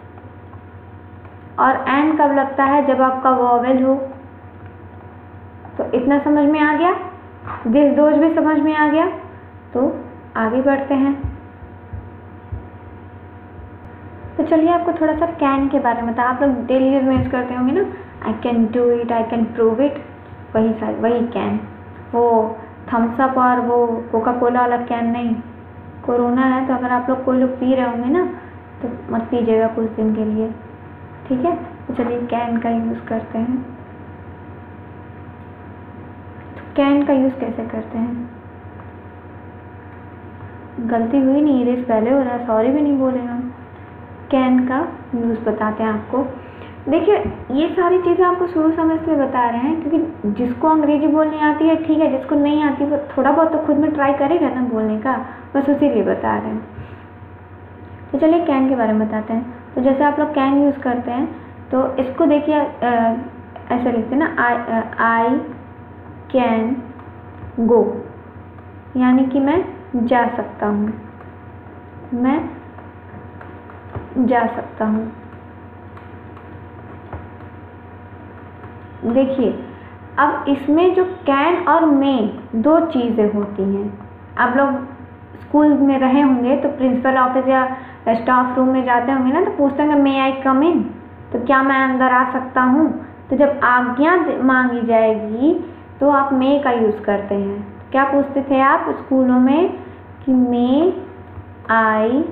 और एन कब लगता है, जब आपका वॉवेल हो। तो इतना समझ में आ गया, दिस दोज भी समझ में आ गया। तो आगे बढ़ते हैं। तो चलिए आपको थोड़ा सा कैन के बारे में बता, आप लोग डेली यूज में यूज करते होंगे ना, I can do it, I can prove it, वही सारे वही कैन, वो थम्स अप और वो कोका कोला वाला कैन नहीं। कोरोना है तो अगर आप लोग कोई लोग पी रहे होंगे ना तो मत पीजिएगा कुछ दिन के लिए, ठीक है। तो चलिए कैन का यूज़ करते हैं। तो कैन का यूज़ कैसे करते हैं, गलती हुई नहीं, रेस पहले हो रहा है, सॉरी भी नहीं बोले हम। कैन का यूज़ बताते हैं आपको। देखिए ये सारी चीज़ें आपको शुरू समझ से बता रहे हैं, क्योंकि जिसको अंग्रेजी बोलनी आती है ठीक है, जिसको नहीं आती वो थोड़ा बहुत तो खुद में ट्राई करेगा ना बोलने का, बस उसी लिए बता रहे हैं। तो चलिए कैन के बारे में बताते हैं। तो जैसे आप लोग कैन यूज़ करते हैं तो इसको देखिए ऐसे लिखते हैं ना, आई आई कैन गो, यानी कि मैं जा सकता हूँ, मैं जा सकता हूँ। देखिए अब इसमें जो कैन और मे दो चीज़ें होती हैं। आप लोग स्कूल में रहे होंगे तो प्रिंसिपल ऑफिस या स्टाफ रूम में जाते होंगे ना, तो पूछते होंगे मे आई कम इन, तो क्या मैं अंदर आ सकता हूँ। तो जब आज्ञा मांगी जाएगी तो आप मे का यूज़ करते हैं। क्या पूछते थे आप स्कूलों में कि मे आई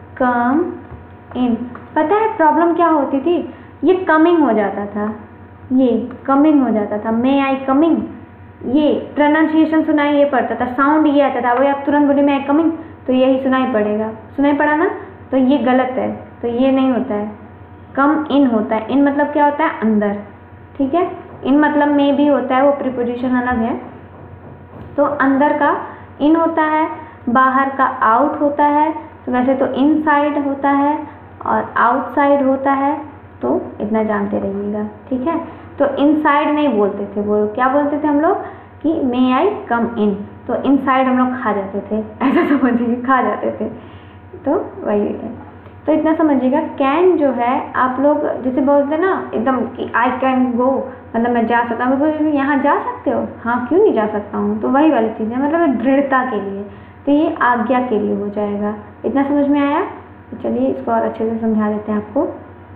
कम इन। पता है प्रॉब्लम क्या होती थी, ये कमिंग हो जाता था, ये कमिंग हो जाता था, मे आई कमिंग, ये प्रोनाउंसिएशन सुनाई ये पड़ता था, साउंड ये आता था, वही आप तुरंत बोले मे आई कमिंग तो यही सुनाई पड़ेगा, सुनाई पड़ा ना, तो ये गलत है, तो ये नहीं होता है, कम इन होता है। इन मतलब क्या होता है, अंदर, ठीक है। इन मतलब में भी होता है, वो प्रीपोजिशन अलग है। तो अंदर का इन होता है, बाहर का आउट होता है। तो वैसे तो इनसाइड होता है और आउटसाइड होता है, तो इतना जानते रहिएगा, ठीक है। तो इनसाइड नहीं बोलते थे, वो क्या बोलते थे हम लोग कि मे आई कम इन, तो इनसाइड हम लोग खा जाते थे, ऐसा समझिए, खा जाते थे, तो वही है। तो इतना समझिएगा, कैन जो है आप लोग जैसे बोलते हैं ना एकदम कि आई कैन गो, मतलब मैं जा सकता हूँ, यहाँ जा सकते हो, हाँ क्यों नहीं जा सकता हूँ, तो वही वाली चीज़ है, मतलब दृढ़ता के लिए, तो ये आज्ञा के लिए हो जाएगा। इतना समझ में आया? तो चलिए इसको और अच्छे से समझा देते हैं आपको।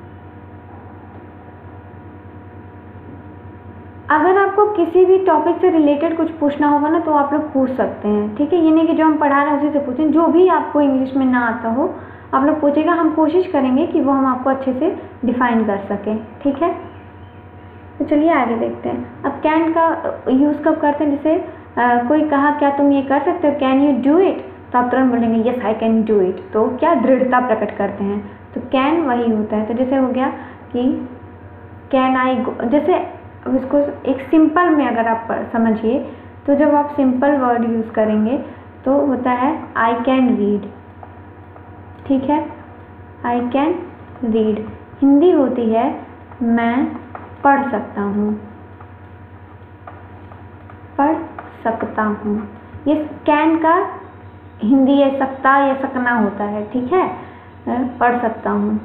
अगर आपको किसी भी टॉपिक से रिलेटेड कुछ पूछना होगा ना तो आप लोग पूछ सकते हैं, ठीक है। ये नहीं कि जो हम पढ़ा रहे हैं उसी से पूछें, जो भी आपको इंग्लिश में ना आता हो आप लोग पूछेगा, हम कोशिश करेंगे कि वो हम आपको अच्छे से डिफाइन कर सकें, ठीक है। तो चलिए आगे देखते हैं। अब कैन का यूज़ कब करते हैं, जैसे आ, कोई कहा क्या तुम ये कर सकते हो, कैन यू डू इट, तो आप तुरंत बोलेंगे yes I can do it, तो क्या दृढ़ता प्रकट करते हैं, तो कैन वही होता है। तो जैसे हो गया कि कैन आई गो, जैसे अब इसको एक सिंपल में अगर आप समझिए, तो जब आप सिंपल वर्ड यूज़ करेंगे तो होता है आई कैन रीड, ठीक है, आई कैन रीड। हिंदी होती है मैं पढ़ सकता हूँ, पढ़ सकता हूँ। ये कैन का हिंदी है सकता या सकना होता है, ठीक है, पढ़ सकता हूँ,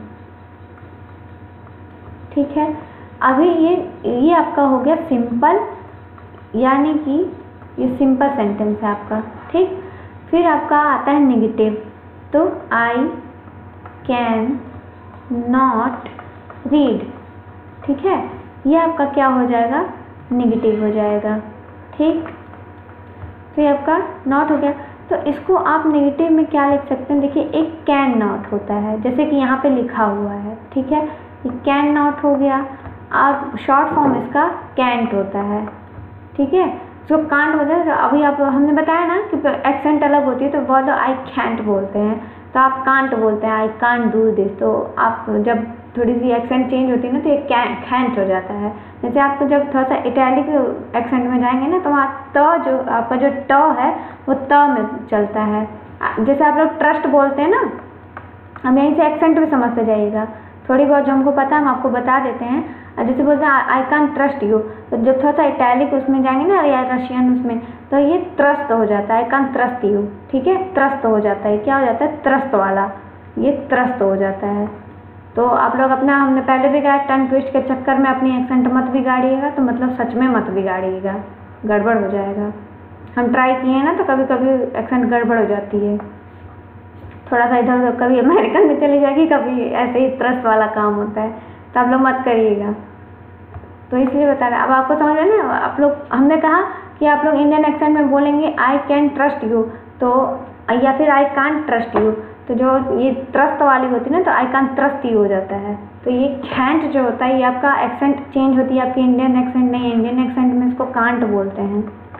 ठीक है। अभी ये ये आपका हो गया सिंपल, यानी कि ये सिंपल सेंटेंस है आपका, ठीक। फिर आपका आता है नेगेटिव, तो आई कैन नॉट रीड, ठीक है, ये आपका क्या हो जाएगा, नेगेटिव हो जाएगा, ठीक। तो ये आपका नॉट हो गया। तो इसको आप नेगेटिव में क्या लिख सकते हैं, देखिए एक कैन नॉट होता है, जैसे कि यहाँ पे लिखा हुआ है, ठीक है, ये कैन नॉट हो गया। अब शॉर्ट फॉर्म इसका कैंट होता है, ठीक है। जो कांट होता है, अभी आप हमने बताया ना कि एक्सेंट अलग होती है, तो बहुत लोग आई कैंट बोलते हैं, तो आप कांट बोलते हैं, आई कांट डू दिस। तो आप जब थोड़ी सी एक्सेंट चेंज होती है ना तो ये कैंट हो जाता है। जैसे आपको जब थोड़ा सा इटैलिक एक्सेंट में जाएंगे ना तो वहाँ त जो आपका जो ट है वो त में चलता है। जैसे आप लोग ट्रस्ट बोलते हैं ना, हम यहीं से एक्सेंट भी समझते जाइएगा, थोड़ी बहुत जो हमको पता है हम आपको बता देते हैं। जैसे बोलते हैं आई कान ट्रस्ट यू, तो जब थोड़ा सा इटैलिक उसमें जाएंगे ना या रशियन उसमें, तो ये त्रस्त हो जाता है, आई कान ट्रस्ट यू, ठीक है, त्रस्त हो जाता है, क्या हो जाता है, त्रस्त वाला, ये त्रस्त हो जाता है। तो आप लोग अपना, हमने पहले भी कहा टंग ट्विस्ट के चक्कर में अपनी एक्सेंट मत बिगाड़िएगा, तो मतलब सच में मत बिगाड़िएगा, गड़बड़ हो जाएगा। हम ट्राई किए हैं ना तो कभी कभी एक्सेंट गड़बड़ हो जाती है, थोड़ा सा इधर उधर, कभी अमेरिकन में चली जाएगी, कभी ऐसे ही त्रस्त वाला काम होता है, तो आप लोग मत करिएगा। तो इसलिए बता रहे, अब आपको समझ में ना, आप लोग, हमने कहा कि आप लोग इंडियन एक्सेंट में बोलेंगे आई कैन ट्रस्ट यू, तो या फिर आई कांट ट्रस्ट यू, तो जो ये त्रस्त वाली होती है ना तो आई कान ट्रस्ट यू हो जाता है। तो ये कैंट जो होता है ये आपका एक्सेंट चेंज होती है, आपकी इंडियन एक्सेंट नहीं है, इंडियन एक्सेंट में इसको कांट बोलते हैं,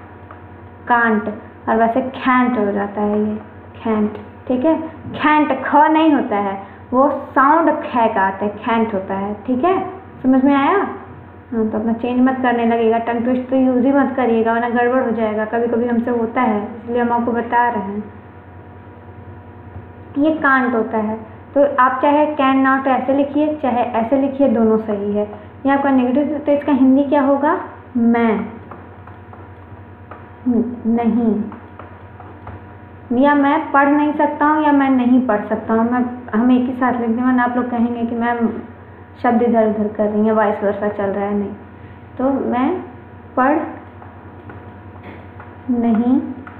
कांट, और वैसे खैंट हो जाता है ये, खैंट, ठीक है। खैंट ख नहीं होता है, वो साउंड ख का आता है, खैंट होता है, ठीक है, समझ में आया। हाँ, तो अपना चेंज मत करने लगेगा, टंग ट्विस्ट तो यूज ही मत करिएगा वरना गड़बड़ हो जाएगा, कभी कभी हमसे होता है, इसलिए हम आपको बता रहे हैं। ये कांट होता है, तो आप चाहे कैन नॉट ऐसे लिखिए चाहे ऐसे लिखिए, दोनों सही है। ये आपका नेगेटिव, तो इसका हिंदी क्या होगा, मैं नहीं, या मैं पढ़ नहीं सकता हूँ या मैं नहीं पढ़ सकता हूँ, मैं हम एक ही साथ लिख दें वरना आप लोग कहेंगे कि मैम शब्द इधर उधर कर रही हैं, वाइस वर्सा चल रहा है, नहीं। तो मैं पढ़ नहीं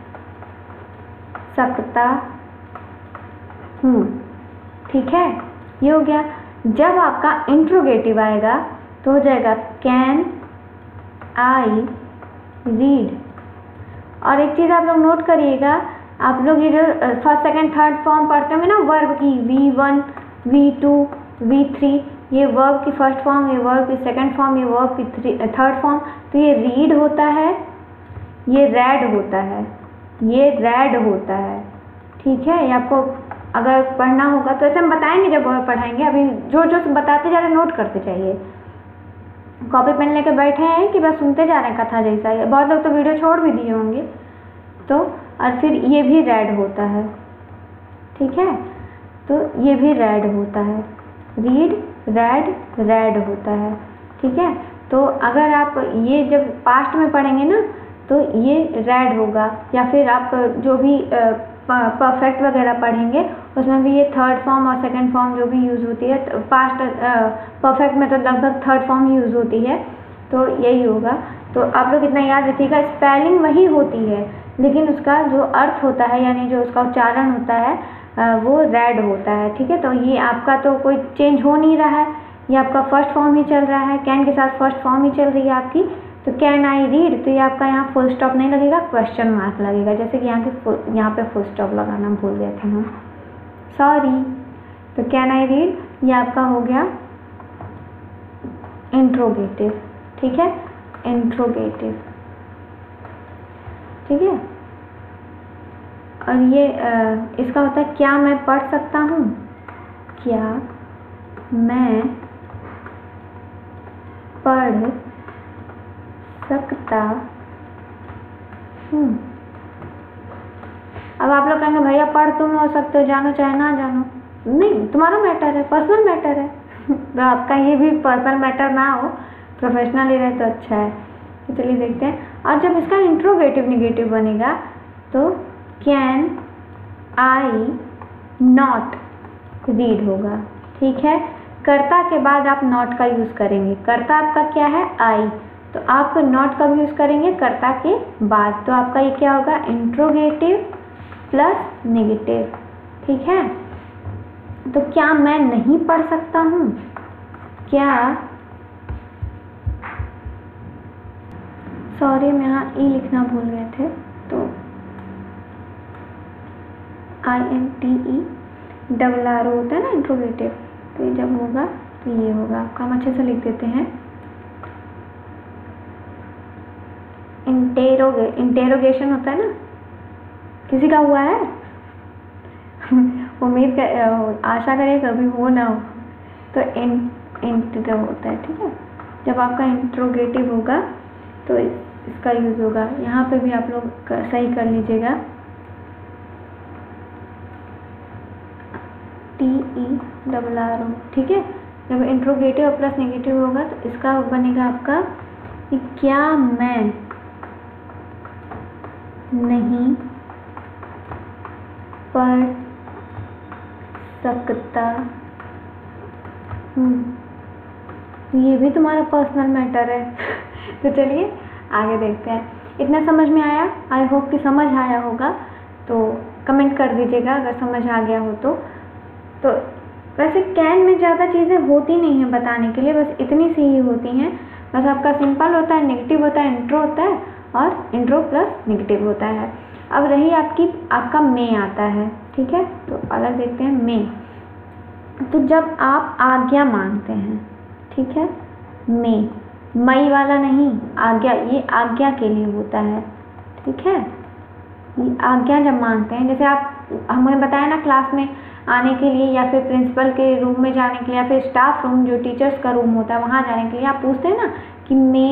सकता हूँ, ठीक है, ये हो गया। जब आपका इंट्रोगेटिव आएगा तो हो जाएगा कैन आई रीड। और एक चीज़ आप लोग नोट करिएगा, आप लोग ये जो फर्स्ट सेकंड थर्ड फॉर्म पढ़ते होंगे ना वर्ब की, V one V two V three, ये वर्ब की फर्स्ट फॉर्म, ये वर्ब की सेकंड फॉर्म, ये वर्ब की थर्ड फॉर्म। तो ये रीड होता है, ये रेड होता है, ये रेड होता है, ठीक है। ये आपको अगर पढ़ना होगा तो ऐसे हम बताएंगे जब पढ़ाएंगे, अभी जो जो बताते जा रहे हैं नोट करते जाइए। कॉपी पेन लेके बैठे हैं कि बस सुनते जा रहे हैं कथा जैसा? बहुत लोग तो वीडियो छोड़ भी दिए होंगे। तो और फिर ये भी रेड होता है, ठीक है। तो ये भी रेड होता है, रीड रेड रेड होता है, ठीक है। तो अगर आप ये जब पास्ट में पढ़ेंगे ना तो ये रेड होगा, या फिर आप जो भी परफेक्ट वगैरह पढ़ेंगे उसमें भी ये थर्ड फॉर्म और सेकंड फॉर्म जो भी यूज़ होती है, पास्ट परफेक्ट में तो लगभग थर्ड फॉर्म यूज़ होती है, तो यही होगा। तो आप लोग इतना याद रखिएगा, स्पेलिंग वही होती है लेकिन उसका जो अर्थ होता है यानी जो उसका उच्चारण होता है वो रेड होता है, ठीक है। तो ये आपका तो कोई चेंज हो नहीं रहा है, ये आपका फर्स्ट फॉर्म ही चल रहा है, कैन के साथ फर्स्ट फॉर्म ही चल रही है आपकी। तो कैन आई रीड, तो ये आपका यहाँ फुल स्टॉप नहीं लगेगा, क्वेश्चन मार्क लगेगा, जैसे कि यहाँ के यहाँ पे फुल स्टॉप लगाना भूल गए थे हम, सॉरी। तो कैन आई रीड ये आपका हो गया इंट्रोगेटिव, ठीक है, इंट्रोगेटिव, ठीक है। और ये आ, इसका होता है क्या मैं पढ़ सकता हूँ, क्या मैं पढ़ सकता हूँ। अब आप लोग कहेंगे भैया पढ़ तुम हो सकते हो, जानो चाहे ना जानो, नहीं, तुम्हारा मैटर है, पर्सनल मैटर है। तो आपका ये भी पर्सनल मैटर ना हो, प्रोफेशनल ही रहे तो अच्छा है। तो चलिए देखते हैं। और जब इसका इंट्रोगेटिव निगेटिव बनेगा तो कैन आई नॉट रीड होगा, ठीक है। कर्ता के बाद आप नॉट का यूज़ करेंगे, कर्ता आपका क्या है आई, तो आप नॉट कब यूज़ करेंगे, कर्ता के बाद। तो आपका ये क्या होगा, इंट्रोगेटिव प्लस नेगेटिव, ठीक है। तो क्या मैं नहीं पढ़ सकता हूँ, क्या, सॉरी मैं यहाँ ई लिखना भूल गए थे, तो I N T E double R होता है ना इंट्रोगेटिव, तो ये जब होगा तो ये होगा आपका, हम अच्छे से लिख देते हैं इंटेरोगे इंटेरोगेशन होता है ना, किसी का हुआ है? उम्मीद कर, आशा करें कभी हो ना हो। तो इन इंटर होता है, ठीक है। जब आपका इंट्रोगेटिव होगा तो इस, इसका यूज़ होगा। यहाँ पे भी आप लोग कर, सही कर लीजिएगा, T E double R O, ठीक है। जब इंट्रोगेटिव प्लस नेगेटिव होगा तो इसका बनेगा आपका कि क्या मैं नहीं पढ़ सकता हूँ, ये भी तुम्हारा पर्सनल मैटर है। तो चलिए आगे देखते हैं। इतना समझ में आया? आई होप कि समझ आया होगा, तो कमेंट कर दीजिएगा अगर समझ आ गया हो तो। तो वैसे कैन में ज़्यादा चीज़ें होती नहीं हैं बताने के लिए, बस इतनी सी ही होती हैं। बस आपका सिंपल होता है, नेगेटिव होता है, इंट्रो होता है और इंट्रो प्लस नेगेटिव होता है। अब रही आपकी आपका मे आता है, ठीक है। तो अलग देखते हैं मे। तो जब आप आज्ञा मांगते हैं, ठीक है, मे मई वाला नहीं, आज्ञा, ये आज्ञा के लिए होता है, ठीक है। ये आज्ञा जब मांगते हैं, जैसे आप हमें बताया ना क्लास में आने के लिए या फिर प्रिंसिपल के रूम में जाने के लिए या फिर स्टाफ रूम जो टीचर्स का रूम होता है वहाँ जाने के लिए आप पूछते हैं ना कि मे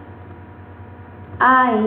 आई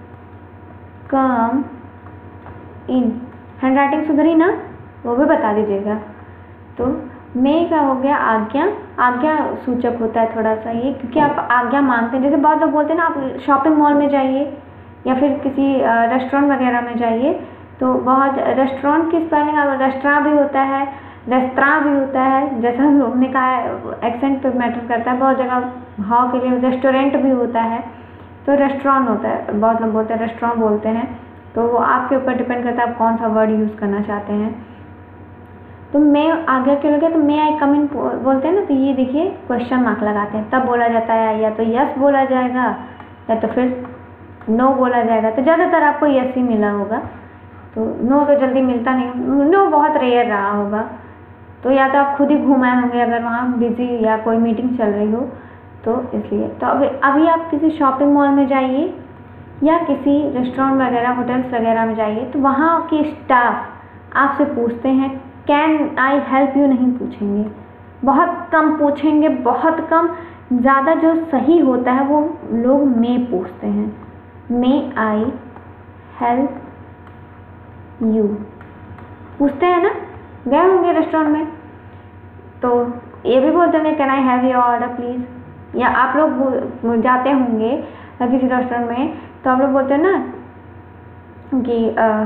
कम इन, हैंड राइटिंग सुधरी ना, वो भी बता दीजिएगा। तो मे का हो गया आज्ञा, आज्ञा सूचक होता है थोड़ा सा ये, क्योंकि आप आज्ञा मांगते हैं। जैसे बहुत लोग बोलते हैं ना आप शॉपिंग मॉल में जाइए या फिर किसी रेस्टोरेंट वगैरह में जाइए, तो बहुत रेस्टोरेंट की स्पेलिंग रेस्टोरेंट भी होता है, रेस्तरां भी होता है, जैसा हमने कहा है एक्सेंट पे मैटर करता है। बहुत जगह हाउ के लिए रेस्टोरेंट भी होता है, तो रेस्टोरेंट होता है, बहुत लोग बोलते हैं रेस्टोरेंट बोलते हैं। तो वो आपके ऊपर डिपेंड करता है आप कौन सा वर्ड यूज़ करना चाहते हैं। तो मैं आगे के लोग तो मे आई कम इन बोलते हैं ना, तो ये देखिए क्वेश्चन मार्क लगाते हैं, तब बोला जाता है या तो यस बोला जाएगा या तो फिर नो बोला जाएगा। तो ज़्यादातर आपको यस ही मिला होगा, तो नो तो जल्दी मिलता नहीं, नो बहुत रेयर रहा होगा। तो या तो आप खुद ही घूम आए होंगे अगर वहाँ बिजी या कोई मीटिंग चल रही हो तो इसलिए। तो अभी अभी आप किसी शॉपिंग मॉल में जाइए या किसी रेस्टोरेंट वगैरह होटल्स वगैरह में जाइए, तो वहाँ के स्टाफ आपसे पूछते हैं कैन आई हेल्प यू, नहीं पूछेंगे, बहुत कम पूछेंगे, बहुत कम। ज़्यादा जो सही होता है वो लोग मे पूछते हैं, मे आई हेल्प यू पूछते हैं ना, गए होंगे रेस्टोरेंट में तो ये भी बोलते होंगे can I have your order please. या आप लोग जाते होंगे किसी रेस्टोरेंट में तो आप लोग बोलते हैं ना कि आ,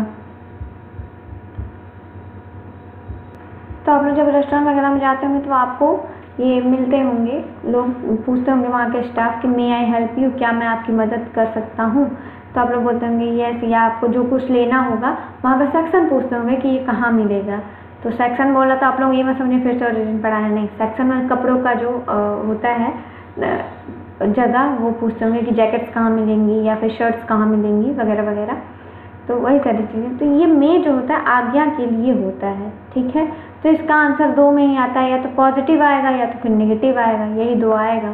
तो आप लोग जब रेस्टोरेंट वगैरह में जाते होंगे तो आपको ये मिलते होंगे, लोग पूछते होंगे वहाँ के स्टाफ कि मे आई हेल्प यू, क्या मैं आपकी मदद कर सकता हूँ। तो आप लोग बोलते होंगे यस, या आपको जो कुछ लेना होगा वहाँ का सेक्शन पूछते होंगे कि ये कहाँ मिलेगा। तो सेक्शन बोला तो आप लोग ये मत समझे फिर से ओरिजिन पढ़ाना, नहीं, सेक्शन में कपड़ों का जो आ, होता है जगह वो पूछते होंगे कि जैकेट्स कहाँ मिलेंगी या फिर शर्ट्स कहाँ मिलेंगी वगैरह वगैरह। तो वही सारी चीज़ें। तो ये मे जो होता है आज्ञा के लिए होता है, ठीक है। तो इसका आंसर दो में ही आता है, या तो पॉजिटिव आएगा या तो फिर नेगेटिव आएगा, यही दो आएगा,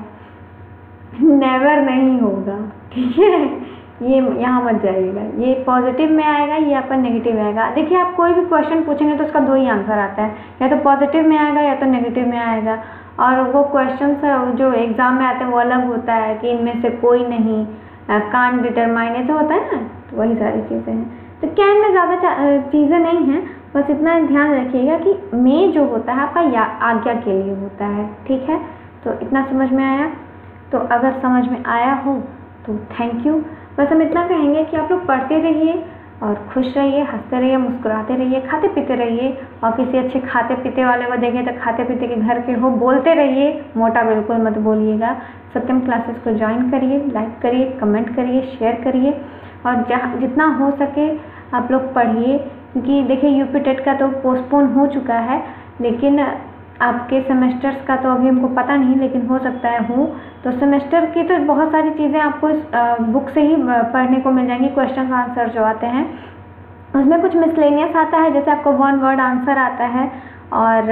नेवर नहीं होगा, ठीक है। ये यहाँ मत जाइएगा, ये पॉजिटिव में आएगा, ये आपका नेगेटिव आएगा। देखिए आप कोई भी क्वेश्चन पूछेंगे तो उसका दो ही आंसर आता है, या तो पॉजिटिव में आएगा या तो नेगेटिव में आएगा। और वो क्वेश्चन जो एग्ज़ाम में आते हैं वो अलग होता है कि इनमें से कोई नहीं, कांट डिटरमाइन, ऐसा होता है ना। तो वही सारी चीज़ें हैं। तो कैन में ज़्यादा चीज़ें नहीं हैं, बस इतना ध्यान रखिएगा कि मे जो होता है आपका या आज्ञा के लिए होता है, ठीक है। तो इतना समझ में आया। तो अगर समझ में आया हो तो थैंक यू। बस हम इतना कहेंगे कि आप लोग पढ़ते रहिए और खुश रहिए, हंसते रहिए, मुस्कुराते रहिए, खाते पीते रहिए। और किसी अच्छे खाते पीते वाले को देखें तो खाते पीते के घर के हो, बोलते रहिए, मोटा बिल्कुल मत बोलिएगा। सत्यम क्लासेस को ज्वाइन करिए, लाइक करिए, कमेंट करिए, शेयर करिए और जहाँ जितना हो सके आप लोग पढ़िए। क्योंकि देखिए यूपी टेट का तो पोस्टपोन हो चुका है, लेकिन आपके सेमेस्टर्स का तो अभी हमको पता नहीं, लेकिन हो सकता है हो। तो सेमेस्टर की तो बहुत सारी चीज़ें आपको इस बुक से ही पढ़ने को मिल जाएंगी। क्वेश्चन आंसर जो आते हैं उसमें कुछ मिसलेनियस आता है, जैसे आपको वन वर्ड आंसर आता है और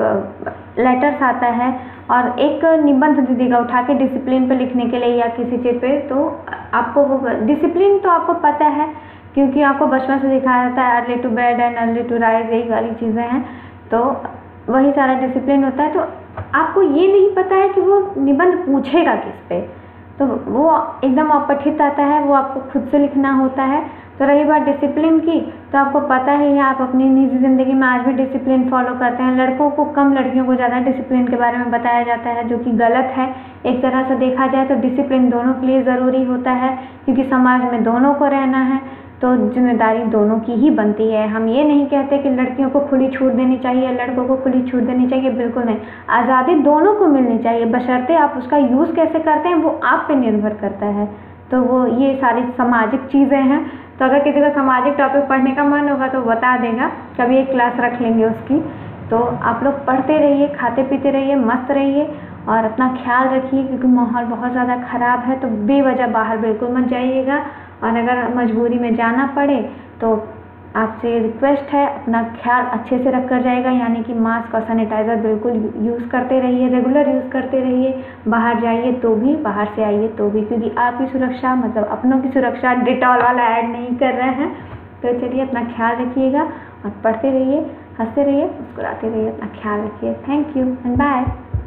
लेटर्स आता है, और एक निबंध दे देगा उठा के डिसिप्लिन पे लिखने के लिए या किसी चीज़ पे। तो आपको वो डिसिप्लिन तो आपको पता है क्योंकि आपको बचपन से दिखाया जाता है, early to bed and early to rise, यही वाली चीज़ें हैं। तो वही सारा डिसिप्लिन होता है। तो आपको ये नहीं पता है कि वो निबंध पूछेगा किस पे, तो वो एकदम अपठित आता है, वो आपको खुद से लिखना होता है। तो रही बात डिसिप्लिन की, तो आपको पता ही है, आप अपनी निजी ज़िंदगी में आज भी डिसिप्लिन फॉलो करते हैं। लड़कों को कम, लड़कियों को ज़्यादा डिसिप्लिन के बारे में बताया जाता है, जो कि गलत है। एक तरह से देखा जाए तो डिसिप्लिन दोनों के लिए ज़रूरी होता है, क्योंकि समाज में दोनों को रहना है, तो जिम्मेदारी दोनों की ही बनती है। हम ये नहीं कहते कि लड़कियों को खुली छूट देनी चाहिए, लड़कों को खुली छूट देनी चाहिए, बिल्कुल नहीं। आज़ादी दोनों को मिलनी चाहिए, बशर्ते आप उसका यूज़ कैसे करते हैं वो आप पे निर्भर करता है। तो वो ये सारी सामाजिक चीज़ें हैं। तो अगर किसी को सामाजिक टॉपिक पढ़ने का मन होगा तो बता देगा, कभी एक क्लास रख लेंगे उसकी। तो आप लोग पढ़ते रहिए, खाते पीते रहिए, मस्त रहिए और अपना ख्याल रखिए, क्योंकि माहौल बहुत ज़्यादा ख़राब है। तो बेवजह बाहर बिल्कुल मत जाइएगा, और अगर मजबूरी में जाना पड़े तो आपसे रिक्वेस्ट है अपना ख्याल अच्छे से रख कर जाएगा, यानी कि मास्क और सैनिटाइज़र बिल्कुल यूज़ करते रहिए, रेगुलर यूज़ करते रहिए। बाहर जाइए तो भी, बाहर से आइए तो भी, क्योंकि आपकी सुरक्षा मतलब अपनों की सुरक्षा डिटॉल वाला ऐड नहीं कर रहे हैं। तो चलिए अपना ख्याल रखिएगा और पढ़ते रहिए, हंसते रहिए, मुस्कुराते रहिए, अपना ख्याल रखिए। Thank you and bye.